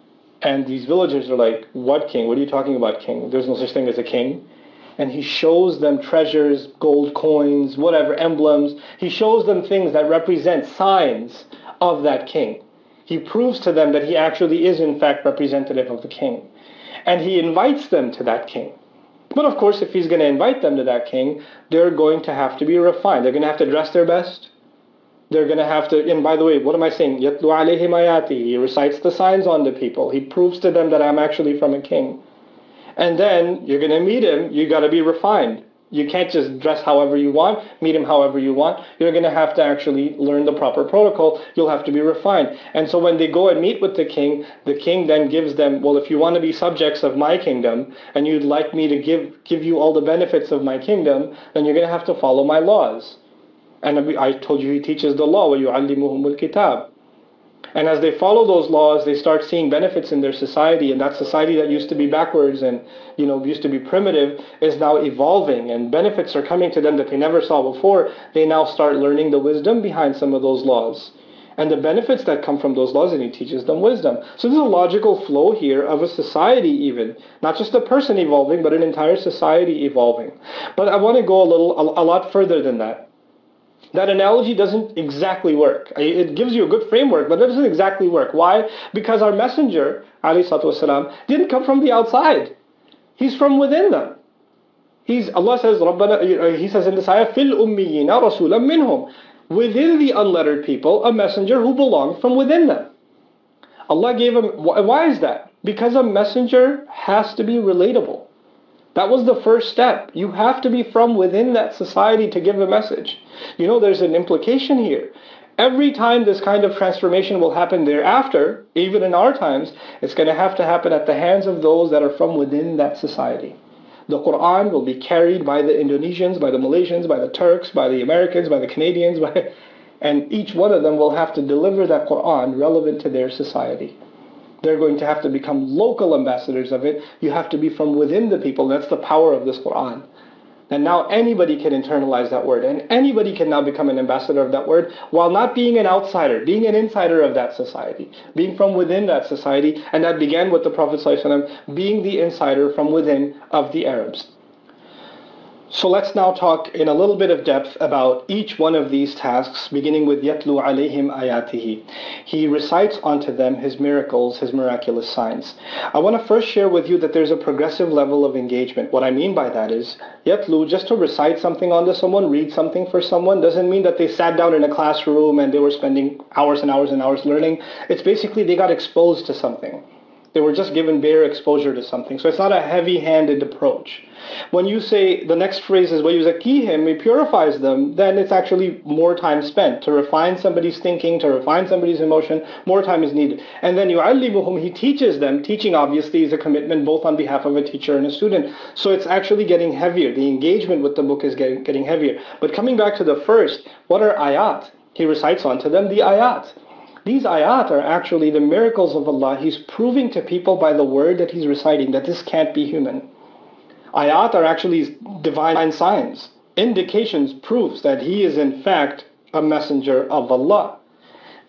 And these villagers are like, what king? What are you talking about, king? There's no such thing as a king. And he shows them treasures, gold coins, whatever, emblems. He shows them things that represent signs of that king. He proves to them that he actually is in fact representative of the king. And he invites them to that king. But of course, if he's going to invite them to that king, they're going to have to be refined. They're going to have to dress their best. They're going to have to, and by the way, what am I saying? يَتْلُو عَلَيْهِمْ آيَاتِهِ. He recites the signs on the people. He proves to them that I'm actually from a king. And then you're going to meet him, you got to be refined. You can't just dress however you want, meet him however you want. You're going to have to actually learn the proper protocol. You'll have to be refined. And so when they go and meet with the king, the king then gives them, well, if you want to be subjects of my kingdom, and you'd like me to give, give you all the benefits of my kingdom, then you're going to have to follow my laws. And I told you he teaches the law, وَيُعَلِّمُهُمُ الْكِتَابِ. And as they follow those laws, they start seeing benefits in their society, and that society that used to be backwards and, you know, used to be primitive is now evolving, and benefits are coming to them that they never saw before. They now start learning the wisdom behind some of those laws and the benefits that come from those laws, and he teaches them wisdom. So there's a logical flow here of a society even, not just a person evolving, but an entire society evolving. But I want to go a little, a, a lot further than that. That analogy doesn't exactly work. It gives you a good framework, but it doesn't exactly work. Why? Because our messenger, alayhi salatu wasalam, didn't come from the outside. He's from within them. He's, Allah says, Rabbana, He says in this ayah, فِي الْأُمِّيِّينَ رَسُولًا مِّنْهُمْ. Within the unlettered people, a messenger who belonged from within them. Allah gave him, why is that? Because a messenger has to be relatable. That was the first step. You have to be from within that society to give a message. You know, there's an implication here. Every time this kind of transformation will happen thereafter, even in our times, it's going to have to happen at the hands of those that are from within that society. The Quran will be carried by the Indonesians, by the Malaysians, by the Turks, by the Americans, by the Canadians, by, and each one of them will have to deliver that Quran relevant to their society. They're going to have to become local ambassadors of it. You have to be from within the people. That's the power of this Quran. And now anybody can internalize that word, and anybody can now become an ambassador of that word while not being an outsider, being an insider of that society, being from within that society. And that began with the Prophet ﷺ being the insider from within of the Arabs. So let's now talk in a little bit of depth about each one of these tasks, beginning with يَتْلُو عَلَيْهِمْ آيَاتِهِ. He recites onto them his miracles, his miraculous signs. I want to first share with you that there's a progressive level of engagement. What I mean by that is, يَتْلُو, just to recite something onto someone, read something for someone, doesn't mean that they sat down in a classroom and they were spending hours and hours and hours learning. It's basically they got exposed to something. They were just given bare exposure to something. So it's not a heavy-handed approach. When you say the next phrase is وَيُزَكِّيهِمْ, he purifies them, then it's actually more time spent. To refine somebody's thinking, to refine somebody's emotion, more time is needed. And then يُعَلِّمُهُمْ, he teaches them. Teaching obviously is a commitment both on behalf of a teacher and a student. So it's actually getting heavier. The engagement with the book is getting, getting heavier. But coming back to the first, what are ayat? He recites onto them the ayat. These ayat are actually the miracles of Allah. He's proving to people by the word that he's reciting that this can't be human. Ayat are actually divine signs, indications, proofs that he is in fact a messenger of Allah.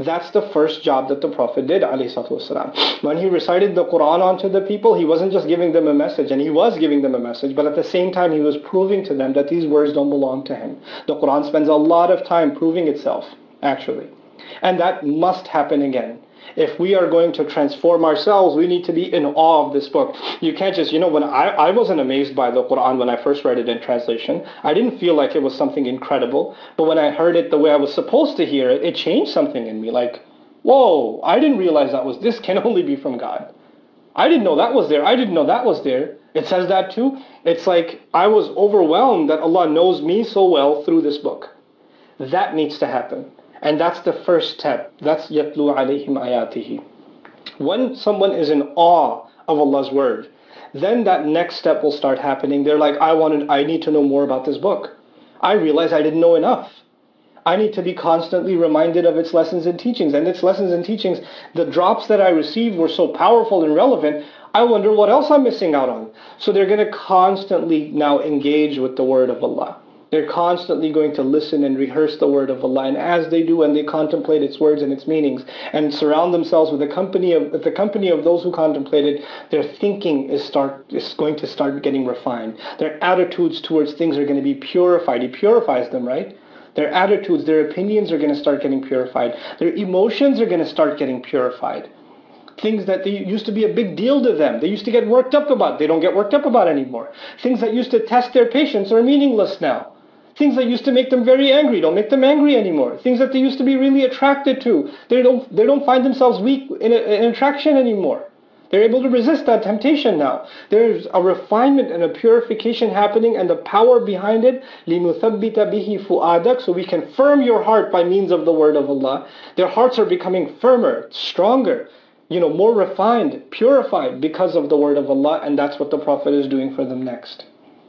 That's the first job that the Prophet did, alayhi salatu wasalam. When he recited the Quran onto the people, he wasn't just giving them a message, and he was giving them a message, but at the same time he was proving to them that these words don't belong to him. The Quran spends a lot of time proving itself, actually. And that must happen again. If we are going to transform ourselves, we need to be in awe of this book. You can't just, you know, when I, I wasn't amazed by the Quran when I first read it in translation. I didn't feel like it was something incredible. But when I heard it the way I was supposed to hear it, it changed something in me. Like, whoa, I didn't realize that was, this can only be from God. I didn't know that was there. I didn't know that was there. It says that too. It's like I was overwhelmed that Allah knows me so well through this book. That needs to happen. And that's the first step. That's yatlu alayhim ayatihi. When someone is in awe of Allah's word, then that next step will start happening. They're like, I wanted, I need to know more about this book. I realize I didn't know enough. I need to be constantly reminded of its lessons and teachings. And its lessons and teachings, the drops that I received were so powerful and relevant, I wonder what else I'm missing out on. So they're going to constantly now engage with the word of Allah. They're constantly going to listen and rehearse the word of Allah. And as they do, and they contemplate its words and its meanings, and surround themselves with the company of with the company of those who contemplate it, their thinking is start is going to start getting refined. Their attitudes towards things are going to be purified. He purifies them, right? Their attitudes, their opinions are going to start getting purified. Their emotions are going to start getting purified. Things that they used to be a big deal to them, they used to get worked up about, they don't get worked up about anymore. Things that used to test their patience are meaningless now. Things that used to make them very angry don't make them angry anymore. Things that they used to be really attracted to, they don't they don't find themselves weak in, a, in attraction anymore. They're able to resist that temptation now. There's a refinement and a purification happening, and the power behind it, لِنُثَبِّتَ بِهِ فُؤَادَكَ, so we can firm your heart by means of the word of Allah. Their hearts are becoming firmer, stronger, you know, more refined, purified because of the word of Allah, and that's what the Prophet is doing for them next.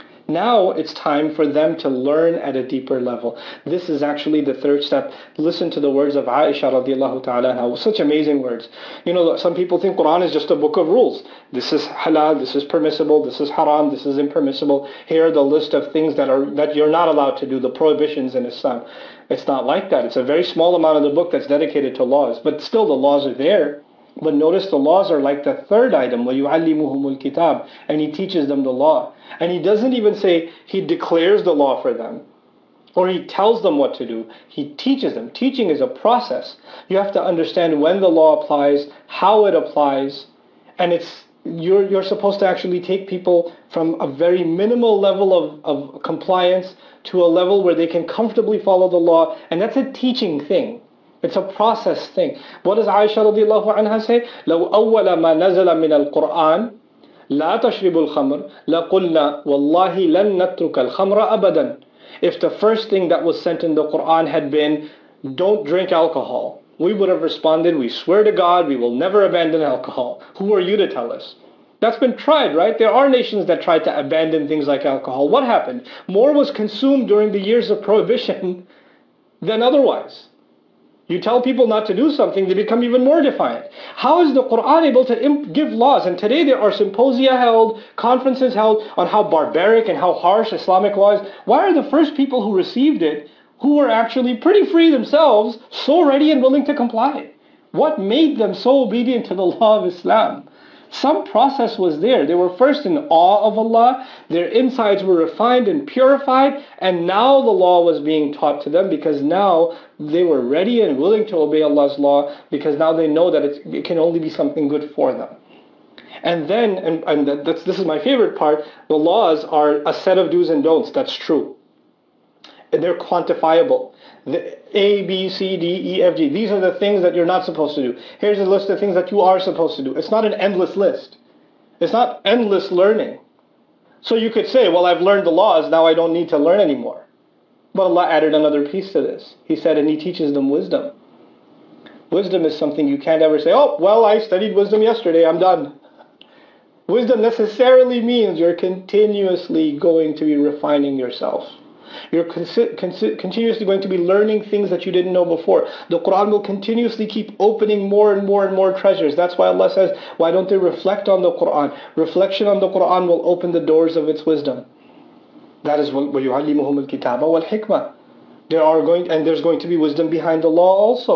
Now it's time for them to learn at a deeper level. This is actually the third step. Listen to the words of Aisha radiallahu ta'ala anha. Such amazing words. You know, some people think Quran is just a book of rules. This is halal, this is permissible, this is haram, this is impermissible. Here are the list of things that are that you're not allowed to do, the prohibitions in Islam. It's not like that. It's a very small amount of the book that's dedicated to laws, but still the laws are there. But notice the laws are like the third item, وَيُعَلِّمُهُمُ الْكِتَابِ, and he teaches them the law. And he doesn't even say he declares the law for them, or he tells them what to do. He teaches them. Teaching is a process. You have to understand when the law applies, how it applies, and it's you're you're supposed to actually take people from a very minimal level of, of compliance to a level where they can comfortably follow the law, and that's a teaching thing. It's a process thing. What does Aisha radiallahu anha say? لو أول ما نزل من القرآن لا تشرب الخمر لقلنا والله لن نترك الخمر أبدا. If the first thing that was sent in the Quran had been, don't drink alcohol, we would have responded, we swear to God, we will never abandon alcohol. Who are you to tell us? That's been tried, right? There are nations that tried to abandon things like alcohol. What happened? More was consumed during the years of prohibition than otherwise. You tell people not to do something, they become even more defiant. How is the Quran able to imp- give laws? And today there are symposia held, conferences held on how barbaric and how harsh Islamic law is. Why are the first people who received it, who were actually pretty free themselves, so ready and willing to comply? What made them so obedient to the law of Islam? Some process was there. They were first in awe of Allah, their insides were refined and purified, and now the law was being taught to them because now they were ready and willing to obey Allah's law, because now they know that it's, it can only be something good for them. And then, and, and that's, this is my favorite part, the laws are a set of do's and don'ts. That's true. And they're quantifiable. The A, B, C, D, E, F, G. These are the things that you're not supposed to do. Here's a list of things that you are supposed to do. It's not an endless list. It's not endless learning. So you could say, well, I've learned the laws, now I don't need to learn anymore. But Allah added another piece to this. He said, and He teaches them wisdom. Wisdom is something you can't ever say, oh, well, I studied wisdom yesterday, I'm done. Wisdom necessarily means you're continuously going to be refining yourself. You're consi- consi- continuously going to be learning things that you didn't know before. The Quran will continuously keep opening more and more and more treasures. That's why Allah says, why don't they reflect on the Quran? Reflection on the Quran will open the doors of its wisdom. That is what وَيُعَلِّمُهُمُ الْكِتَابَ وَالْحِكْمَةِ. There are going, and there's going to be wisdom behind the law also.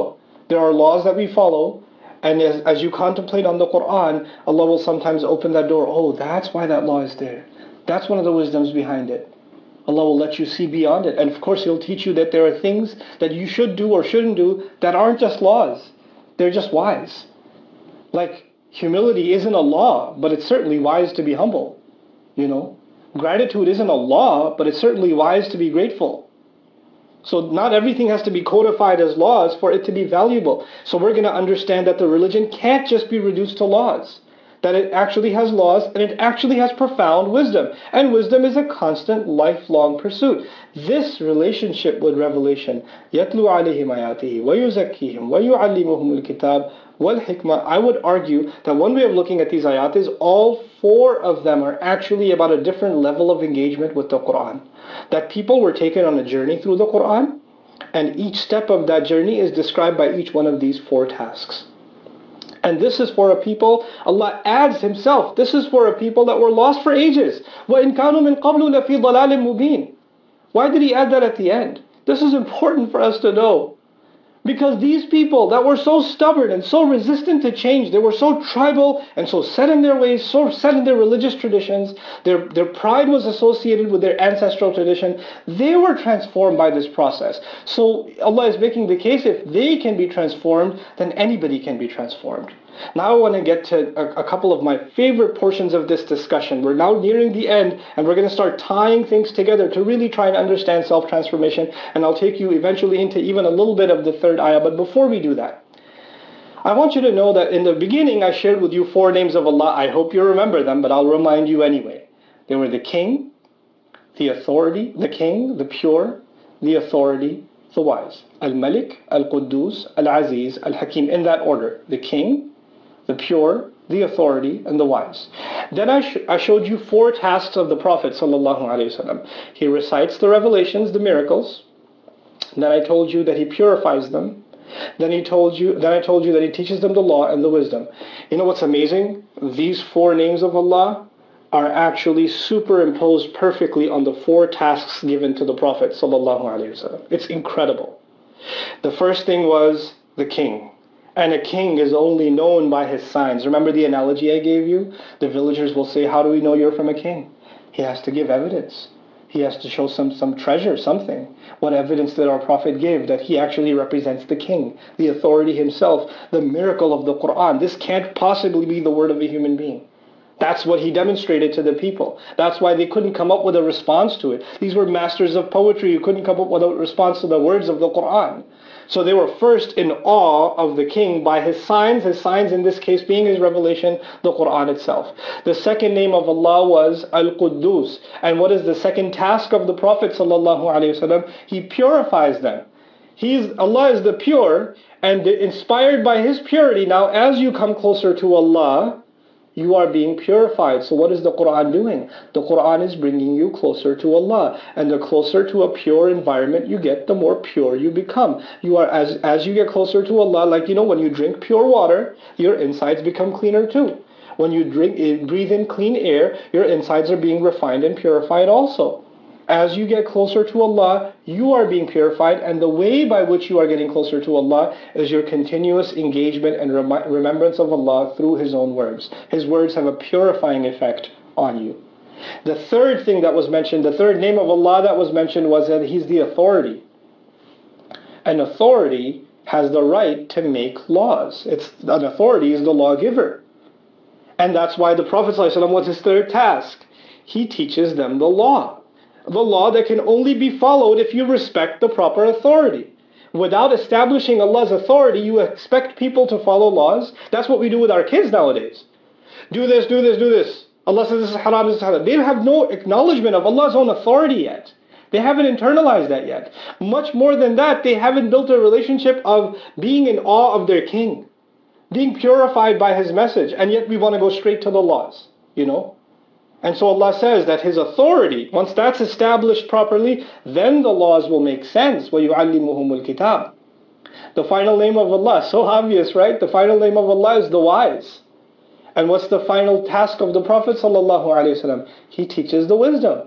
There are laws that we follow, and as, as you contemplate on the Quran, Allah will sometimes open that door. Oh, that's why that law is there. That's one of the wisdoms behind it. Allah will let you see beyond it. And of course, He'll teach you that there are things that you should do or shouldn't do that aren't just laws. They're just wise. Like, humility isn't a law, but it's certainly wise to be humble. You know, gratitude isn't a law, but it's certainly wise to be grateful. So not everything has to be codified as laws for it to be valuable. So we're going to understand that the religion can't just be reduced to laws. That it actually has laws and it actually has profound wisdom. And wisdom is a constant, lifelong pursuit. This relationship with revelation, يَتْلُو عَلَيْهِمْ آيَاتِهِ وَيُزَكِّيهِمْ وَيُعَلِّمُهُمُ الْكِتَابِ وَالْحِكْمَةِ. I would argue that one way of looking at these ayat is all four of them are actually about a different level of engagement with the Quran. That people were taken on a journey through the Quran, and each step of that journey is described by each one of these four tasks. And this is for a people, Allah adds Himself, this is for a people that were lost for ages. وَإِن كَانُوا مِن قَبْلُ لَفِي ضَلَالٍ مُبِينٍ. Why did He add that at the end? This is important for us to know. Because these people that were so stubborn and so resistant to change, they were so tribal and so set in their ways, so set in their religious traditions, their, their pride was associated with their ancestral tradition, they were transformed by this process. So Allah is making the case, if they can be transformed, then anybody can be transformed. Now I want to get to a, a couple of my favorite portions of this discussion. We're now nearing the end, and we're going to start tying things together to really try and understand self-transformation, and I'll take you eventually into even a little bit of the third ayah. But before we do that, I want you to know that in the beginning I shared with you four names of Allah. I hope you remember them, but I'll remind you anyway. They were the King, the Authority, the King, the Pure, the Authority, the Wise. Al-Malik, Al-Quddus, Al-Aziz, Al-Hakim, in that order. The King, the Pure, the Authority, and the Wise. Then I, sh I showed you four tasks of the Prophet ﷺ. He recites the revelations, the miracles. Then I told you that he purifies them. Then he told you. Then I told you that he teaches them the law and the wisdom. You know what's amazing? These four names of Allah are actually superimposed perfectly on the four tasks given to the Prophet ﷺ. It's incredible. The first thing was the King. And a king is only known by his signs. Remember the analogy I gave you? The villagers will say, how do we know you're from a king? He has to give evidence. He has to show some, some treasure, something. What evidence did our Prophet give? That he actually represents the king, the authority himself, the miracle of the Quran. This can't possibly be the word of a human being. That's what he demonstrated to the people. That's why they couldn't come up with a response to it. These were masters of poetry who couldn't come up with a response to the words of the Quran. So they were first in awe of the king by his signs, his signs in this case being his revelation, the Quran itself. The second name of Allah was Al-Quddus. And what is the second task of the Prophet ﷺ? He purifies them. He's, Allah is the pure, and inspired by His purity, now as you come closer to Allah, you are being purified. So what is the Quran doing? The Quran is bringing you closer to Allah. And the closer to a pure environment you get, the more pure you become. You are, as, as you get closer to Allah, like, you know, when you drink pure water, your insides become cleaner too. When you drink, breathe in clean air, your insides are being refined and purified also. As you get closer to Allah, you are being purified, and the way by which you are getting closer to Allah is your continuous engagement and rem remembrance of Allah through His own words. His words have a purifying effect on you. The third thing that was mentioned, the third name of Allah that was mentioned was that He's the authority. An authority has the right to make laws. It's, an authority is the lawgiver. And that's why the Prophet ﷺ, what's his third task? He teaches them the law. The law that can only be followed if you respect the proper authority. Without establishing Allah's authority, you expect people to follow laws. That's what we do with our kids nowadays. Do this, do this, do this. Allah says this is haram, this is haram. They have no acknowledgement of Allah's own authority yet. They haven't internalized that yet. Much more than that, they haven't built a relationship of being in awe of their king, being purified by His message, and yet we want to go straight to the laws, you know. And so Allah says that His authority, once that's established properly, then the laws will make sense. وَيُعَلِّمُهُمُ الْكِتَابِ. The final name of Allah, so obvious, right? The final name of Allah is the wise. And what's the final task of the Prophet ﷺ? He teaches the wisdom.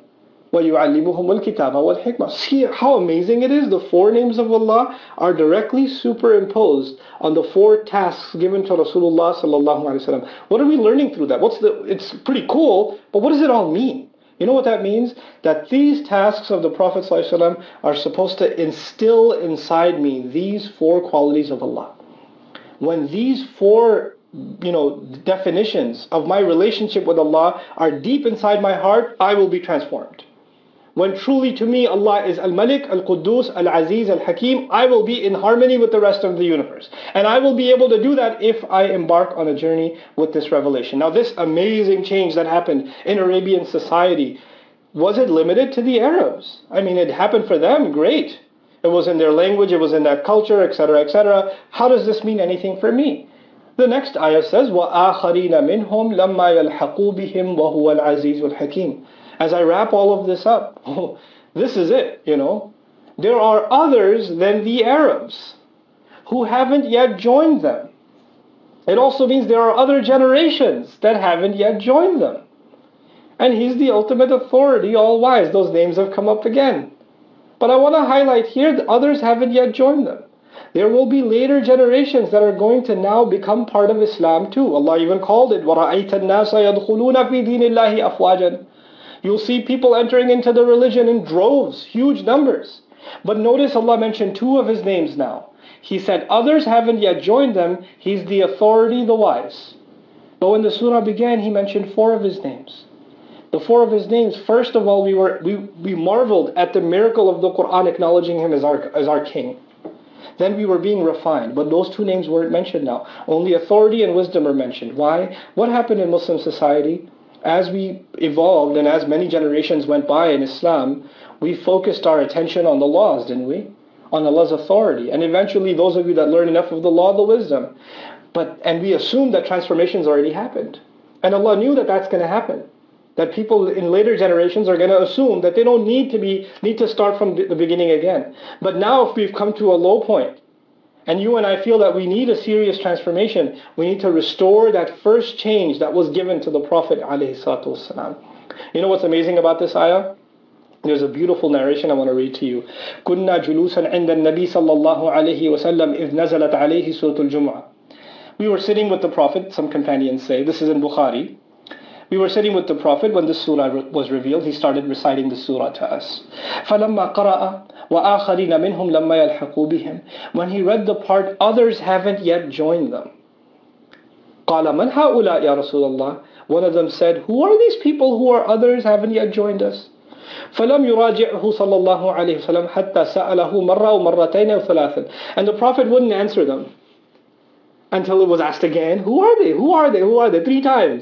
وَيُعَلِّمُهُمُ الْكِتَابَ وَالْحِكْمَةِ. See how amazing it is? The four names of Allah are directly superimposed on the four tasks given to Rasulullah sallallahu alaihi wasallam. What are we learning through that? What's the? It's pretty cool, but what does it all mean? You know what that means? That these tasks of the Prophet sallallahu alaihi wasallam are supposed to instill inside me these four qualities of Allah. When these four, you know, definitions of my relationship with Allah are deep inside my heart, I will be transformed. When truly to me Allah is Al-Malik, Al-Quddus, Al-Aziz, Al-Hakim, I will be in harmony with the rest of the universe. And I will be able to do that if I embark on a journey with this revelation. Now this amazing change that happened in Arabian society, was it limited to the Arabs? I mean, it happened for them, great. It was in their language, it was in that culture, et cetera, et cetera. How does this mean anything for me? The next ayah says, وَآخَرِينَ مِنْهُمْ لَمَّا يَلْحَقُوا بِهِمْ وَهُوَ الْعَزِيزُ الْحَكِيمُ. As I wrap all of this up, this is it, you know. There are others than the Arabs who haven't yet joined them. It also means there are other generations that haven't yet joined them. And He's the ultimate authority, all wise. Those names have come up again. But I want to highlight here that others haven't yet joined them. There will be later generations that are going to now become part of Islam too. Allah even called it, وَرَأَيْتَ النَّاسَ يَدْخُلُونَ فِي دِينِ اللَّهِ أَفْوَاجًا. You'll see people entering into the religion in droves, huge numbers. But notice Allah mentioned two of His names now. He said others haven't yet joined them. He's the authority, the wise. But when the surah began, He mentioned four of His names. The four of His names, first of all, we were we, we marveled at the miracle of the Quran acknowledging Him as our, as our king. Then we were being refined, but those two names weren't mentioned now. Only authority and wisdom are mentioned. Why? What happened in Muslim society? As we evolved and as many generations went by in Islam, we focused our attention on the laws, didn't we? On Allah's authority. And eventually those of you that learn enough of the law, the wisdom. But and we assumed that transformations already happened. And Allah knew that that's going to happen. That people in later generations are going to assume that they don't need to be need to start from the beginning again. But now if we've come to a low point, and you and I feel that we need a serious transformation, we need to restore that first change that was given to the Prophet ﷺ. You know what's amazing about this ayah? There's a beautiful narration I want to read to you. كُنَّا جُلُوسًا عِنْدَ النَّبِي صَلَّى اللَّهُ عَلَيْهِ وَسَلَّمْ إِذْ نَزَلَتْ عَلَيْهِ سُورَةُ الْجُمْعَةِ. We were sitting with the Prophet, some companions say, this is in Bukhari. We were sitting with the Prophet when this surah was revealed. He started reciting the surah to us. فَلَمَّا قَرَأَ وَآخَرِينَ مِنْهُمْ لَمَّا يَلْحَقُوا بِهِمْ. When he read the part, others haven't yet joined them. قَالَ مَنْ هَؤُلَاءِ يَا رَسُولَ اللَّهِ. One of them said, who are these people who are others haven't yet joined us? فَلَمْ يُرَاجِعْهُ صَلَّى اللَّهُ عَلَيْهِ وسلم حَتَّى سَأَلَهُ مَرَّةً وَمَرَّتَيْنِ وَثَلَاثًا. And the Prophet wouldn't answer them until it was asked again, who are they? Who are they? Who are they? Three times.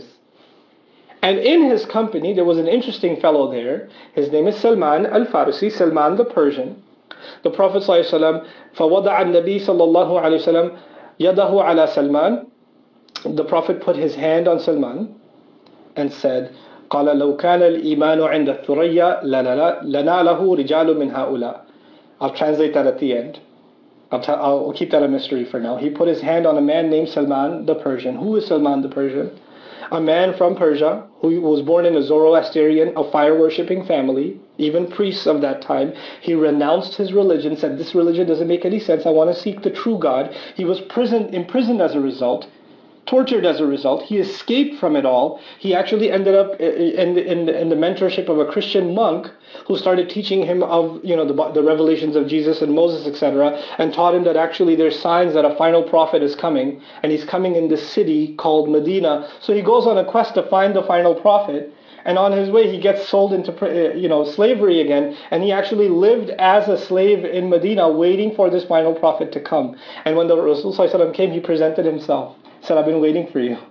And in his company, there was an interesting fellow there. His name is Salman al-Farisi, Salman the Persian. The Prophet ﷺ, فَوَضَعَ النَّبِي صلى الله عليه وسلم يَدَهُ عَلَى Salman. The Prophet put his hand on Salman and said, قَالَ لَوْ كَانَ الْإِيمَانُ عِنْدَ الثُّرَيَّا لَنَالَهُ رِجَالٌ مِنْ هَؤُلَاءِ. I'll translate that at the end. I'll, t- I'll keep that a mystery for now. He put his hand on a man named Salman the Persian. Who is Salman the Persian? A man from Persia who was born in a Zoroastrian, a fire-worshipping family, even priests of that time. He renounced his religion, said, this religion doesn't make any sense, I want to seek the true God. He was prison, imprisoned as a result, tortured as a result. He escaped from it all. He actually ended up in, in, in the mentorship of a Christian monk who started teaching him of, you know, the, the revelations of Jesus and Moses, et cetera, and taught him that actually there's signs that a final prophet is coming, and he's coming in this city called Medina. So he goes on a quest to find the final prophet, and on his way he gets sold into, you know, slavery again, and he actually lived as a slave in Medina waiting for this final prophet to come. And when the Rasul Sallallahu Alaihi Wasallam came, he presented himself. Said, I've been waiting for you.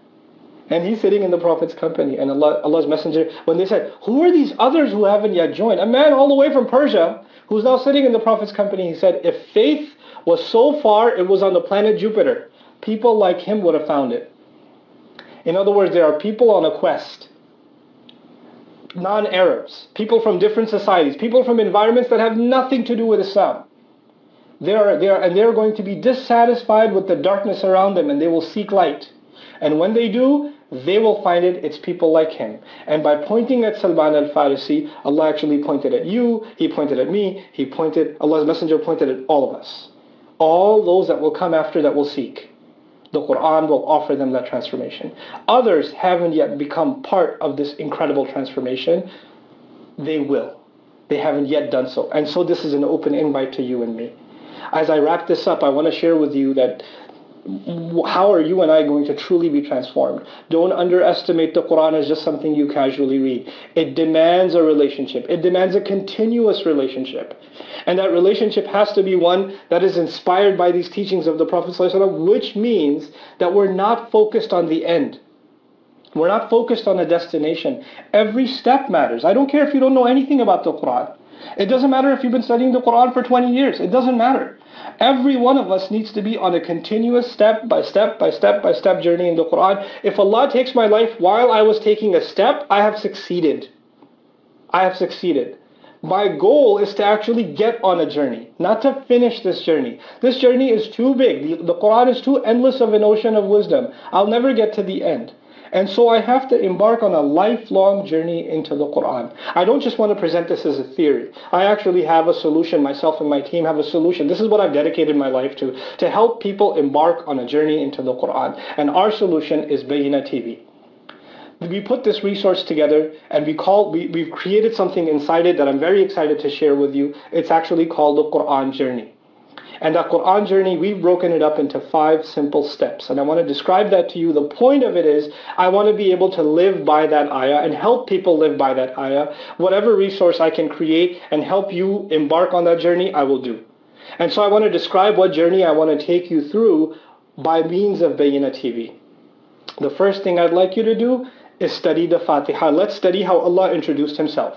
And he's sitting in the Prophet's company. And Allah, Allah's messenger, when they said, who are these others who haven't yet joined? A man all the way from Persia who's now sitting in the Prophet's company. He said, if faith was so far, it was on the planet Jupiter. People like him would have found it. In other words, there are people on a quest. Non-Arabs. People from different societies. People from environments that have nothing to do with Islam. They are, they are, and they are going to be dissatisfied with the darkness around them, and they will seek light. And when they do, they will find it, it's people like him. And by pointing at Salman al-Farisi, Allah actually pointed at you, He pointed at me, He pointed, Allah's Messenger pointed at all of us. All those that will come after that will seek. The Quran will offer them that transformation. Others haven't yet become part of this incredible transformation. They will. They haven't yet done so. And so this is an open invite to you and me. As I wrap this up, I want to share with you that how are you and I going to truly be transformed? Don't underestimate the Quran as just something you casually read. It demands a relationship. It demands a continuous relationship. And that relationship has to be one that is inspired by these teachings of the Prophet ﷺ, which means that we're not focused on the end. We're not focused on a destination. Every step matters. I don't care if you don't know anything about the Quran. It doesn't matter if you've been studying the Quran for twenty years. It doesn't matter. Every one of us needs to be on a continuous step by step by step by step journey in the Quran. If Allah takes my life while I was taking a step, I have succeeded. I have succeeded. My goal is to actually get on a journey, not to finish this journey. This journey is too big. The, the Quran is too endless of an ocean of wisdom. I'll never get to the end. And so I have to embark on a lifelong journey into the Quran. I don't just want to present this as a theory. I actually have a solution. Myself and my team have a solution. This is what I've dedicated my life to, to help people embark on a journey into the Quran. And our solution is Bayyinah T V. We put this resource together and we call, we, we've created something inside it that I'm very excited to share with you. It's actually called the Quran Journey. And that Quran journey, we've broken it up into five simple steps. And I want to describe that to you. The point of it is, I want to be able to live by that ayah and help people live by that ayah. Whatever resource I can create and help you embark on that journey, I will do. And so I want to describe what journey I want to take you through by means of Bayyinah T V. The first thing I'd like you to do is study the Fatiha. Let's study how Allah introduced Himself.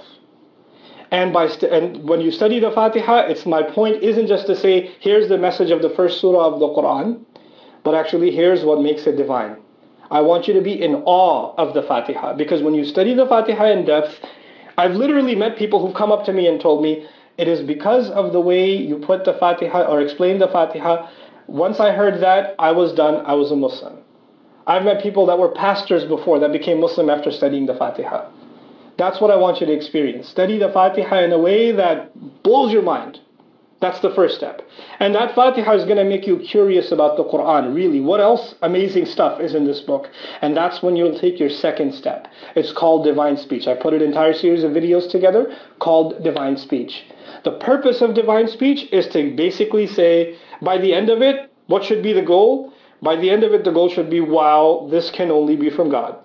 And by st- and when you study the Fatiha, it's my point isn't just to say, here's the message of the first surah of the Quran, but actually here's what makes it divine. I want you to be in awe of the Fatiha, because when you study the Fatiha in depth, I've literally met people who've come up to me and told me, it is because of the way you put the Fatiha or explain the Fatiha. Once I heard that, I was done, I was a Muslim. I've met people that were pastors before that became Muslim after studying the Fatiha. That's what I want you to experience. Study the Fatiha in a way that blows your mind. That's the first step. And that Fatiha is going to make you curious about the Quran. Really, what else amazing stuff is in this book? And that's when you'll take your second step. It's called Divine Speech. I put an entire series of videos together called Divine Speech. The purpose of Divine Speech is to basically say, by the end of it, what should be the goal? By the end of it, the goal should be, wow, this can only be from God.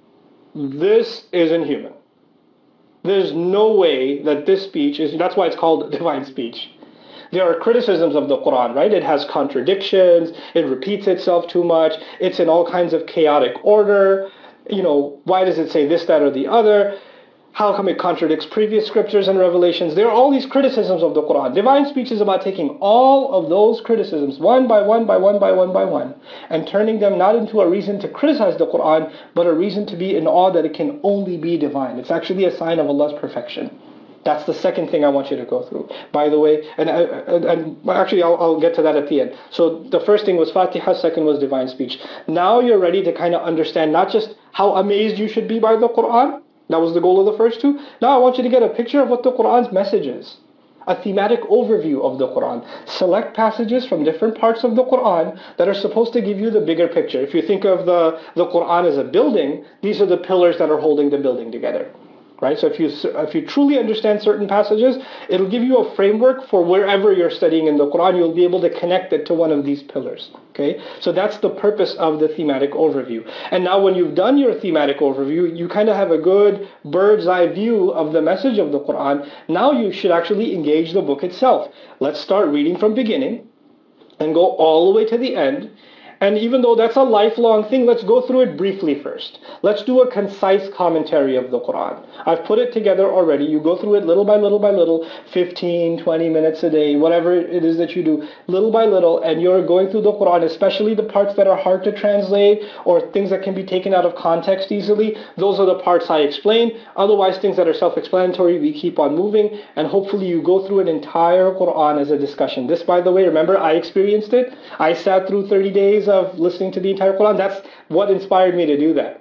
This isn't human. There's no way that this speech is, that's why it's called divine speech. There are criticisms of the Quran, right? It has contradictions, it repeats itself too much, it's in all kinds of chaotic order. You know, why does it say this, that, or the other? How come it contradicts previous scriptures and revelations? There are all these criticisms of the Quran. Divine speech is about taking all of those criticisms, one by one, by one, by one, by one, and turning them not into a reason to criticize the Quran, but a reason to be in awe that it can only be divine. It's actually a sign of Allah's perfection. That's the second thing I want you to go through. By the way, and, and, and actually I'll, I'll get to that at the end. So the first thing was Fatiha, second was divine speech. Now you're ready to kind of understand not just how amazed you should be by the Quran. That was the goal of the first two. Now I want you to get a picture of what the Quran's message is. A thematic overview of the Quran. Select passages from different parts of the Quran that are supposed to give you the bigger picture. If you think of the, the Quran as a building, these are the pillars that are holding the building together. Right? So if you if you truly understand certain passages, it'll give you a framework for wherever you're studying in the Quran. You'll be able to connect it to one of these pillars. Okay? So that's the purpose of the thematic overview. And now when you've done your thematic overview, you kind of have a good bird's eye view of the message of the Quran. Now you should actually engage the book itself. Let's start reading from beginning and go all the way to the end. And even though that's a lifelong thing, let's go through it briefly first. Let's do a concise commentary of the Quran. I've put it together already. You go through it little by little by little, fifteen, twenty minutes a day, whatever it is that you do, little by little, and you're going through the Quran, especially the parts that are hard to translate or things that can be taken out of context easily. Those are the parts I explain. Otherwise, things that are self-explanatory, we keep on moving, and hopefully you go through an entire Quran as a discussion. This, by the way, remember, I experienced it. I sat through thirty days of listening to the entire Quran. That's what inspired me to do that.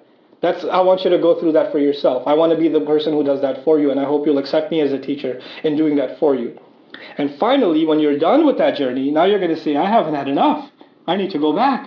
That's, I want you to go through that for yourself. I want to be the person who does that for you, and I hope you'll accept me as a teacher in doing that for you. And finally, when you're done with that journey, now you're going to say, I haven't had enough. I need to go back.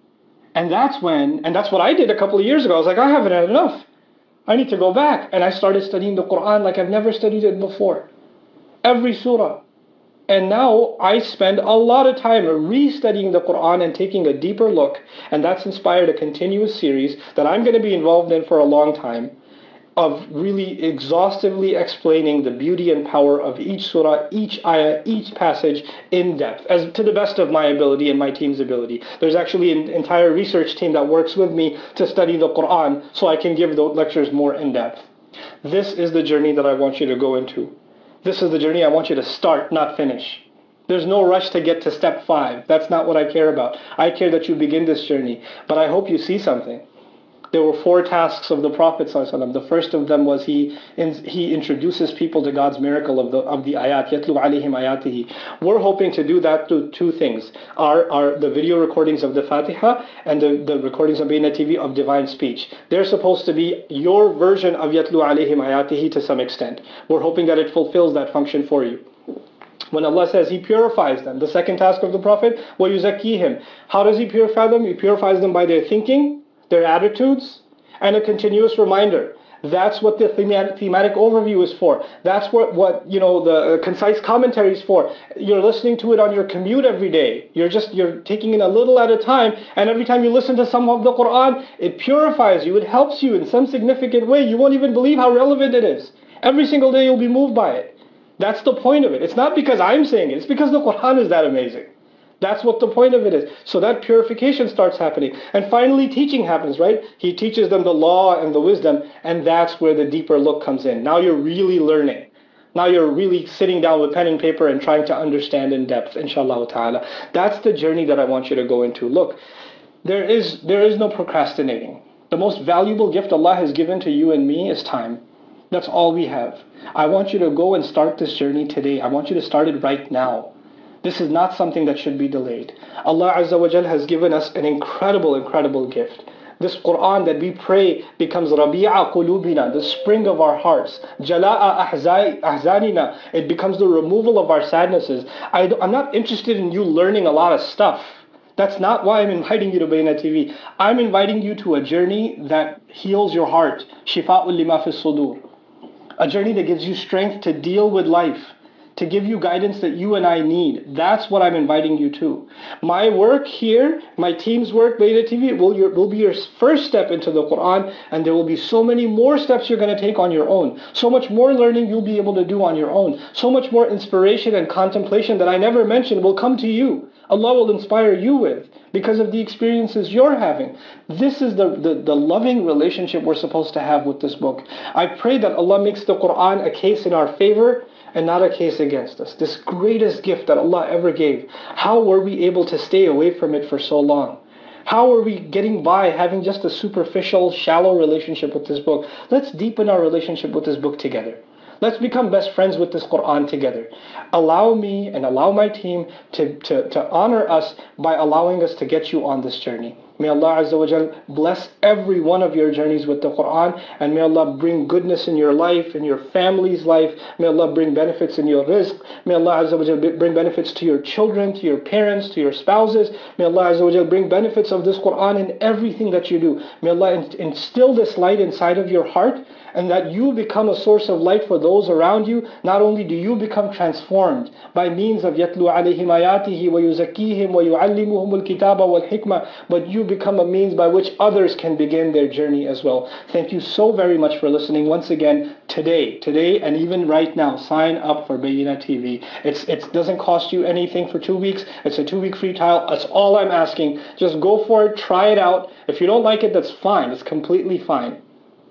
And that's when, and that's what I did a couple of years ago. I was like, I haven't had enough. I need to go back. And I started studying the Quran like I've never studied it before. Every surah. And now I spend a lot of time re-studying the Quran and taking a deeper look. And that's inspired a continuous series that I'm going to be involved in for a long time, of really exhaustively explaining the beauty and power of each surah, each ayah, each passage in depth, as to the best of my ability and my team's ability. There's actually an entire research team that works with me to study the Quran so I can give the lectures more in depth. This is the journey that I want you to go into. This is the journey I want you to start, not finish. There's no rush to get to step five. That's not what I care about. I care that you begin this journey. But I hope you see something. There were four tasks of the Prophet ﷺ. The first of them was he he introduces people to God's miracle of the of the ayat, yatlu alayhim ayatihi. We're hoping to do that through two things: are are the video recordings of the Fatiha and the, the recordings of Bayyinah T V of divine speech. They're supposed to be your version of yatlu alayhim ayatihi to some extent. We're hoping that it fulfills that function for you. When Allah says He purifies them, the second task of the Prophet, وَيُزَكِّيهِمْ. How does He purify them? He purifies them by their thinking, their attitudes, and a continuous reminder. That's what the thematic, thematic overview is for. That's what, what you know, the uh, concise commentary is for. You're listening to it on your commute every day. You're just, you're taking it a little at a time, and every time you listen to some of the Quran, it purifies you, it helps you in some significant way. You won't even believe how relevant it is. Every single day you'll be moved by it. That's the point of it. It's not because I'm saying it, it's because the Quran is that amazing. That's what the point of it is. So that purification starts happening. And finally, teaching happens, right? He teaches them the law and the wisdom, and that's where the deeper look comes in. Now you're really learning. Now you're really sitting down with pen and paper and trying to understand in depth, inshallah ta'ala. That's the journey that I want you to go into. Look, there is, there is no procrastinating. The most valuable gift Allah has given to you and me is time. That's all we have. I want you to go and start this journey today. I want you to start it right now. This is not something that should be delayed. Allah Azza wa Jal has given us an incredible, incredible gift. This Quran that we pray becomes Rabi'a qulubina, the spring of our hearts. Jala'a ahzanina, it becomes the removal of our sadnesses. I, I'm not interested in you learning a lot of stuff. That's not why I'm inviting you to Bayyinah T V. I'm inviting you to a journey that heals your heart. Shifa'ul lima fi sudur. A journey that gives you strength to deal with life, to give you guidance that you and I need. That's what I'm inviting you to. My work here, my team's work, Bayyinah T V, will, your, will be your first step into the Quran, and there will be so many more steps you're going to take on your own. So much more learning you'll be able to do on your own. So much more inspiration and contemplation that I never mentioned will come to you. Allah will inspire you with because of the experiences you're having. This is the, the, the loving relationship we're supposed to have with this book. I pray that Allah makes the Quran a case in our favor and not a case against us. This greatest gift that Allah ever gave. How were we able to stay away from it for so long? How are we getting by having just a superficial, shallow relationship with this book? Let's deepen our relationship with this book together. Let's become best friends with this Quran together. Allow me and allow my team to, to, to honor us by allowing us to get you on this journey. May Allah Azza wa Jal bless every one of your journeys with the Quran, and may Allah bring goodness in your life, in your family's life. May Allah bring benefits in your rizq. May Allah Azza wa Jal bring benefits to your children, to your parents, to your spouses. May Allah Azza wa Jal bring benefits of this Quran in everything that you do. May Allah instill this light inside of your heart, and that you become a source of light for those around you. Not only do you become transformed by means of yatlu alayhim ayatihi wa yuzakkihim wa yu'allimuhum al-kitaba wal hikmah, but you become a means by which others can begin their journey as well. Thank you so very much for listening. Once again, today, today and even right now, sign up for Bayyinah T V. It's, it doesn't cost you anything for two weeks. It's a two-week free trial. That's all I'm asking. Just go for it, try it out. If you don't like it, that's fine. It's completely fine.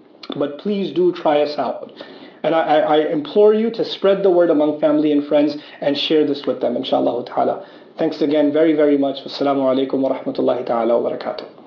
But please do try us out. And I, I, I implore you to spread the word among family and friends and share this with them, inshallah ta'ala. Thanks again very, very much. Wassalamu alaikum wa rahmatullahi ta'ala wa barakatuh.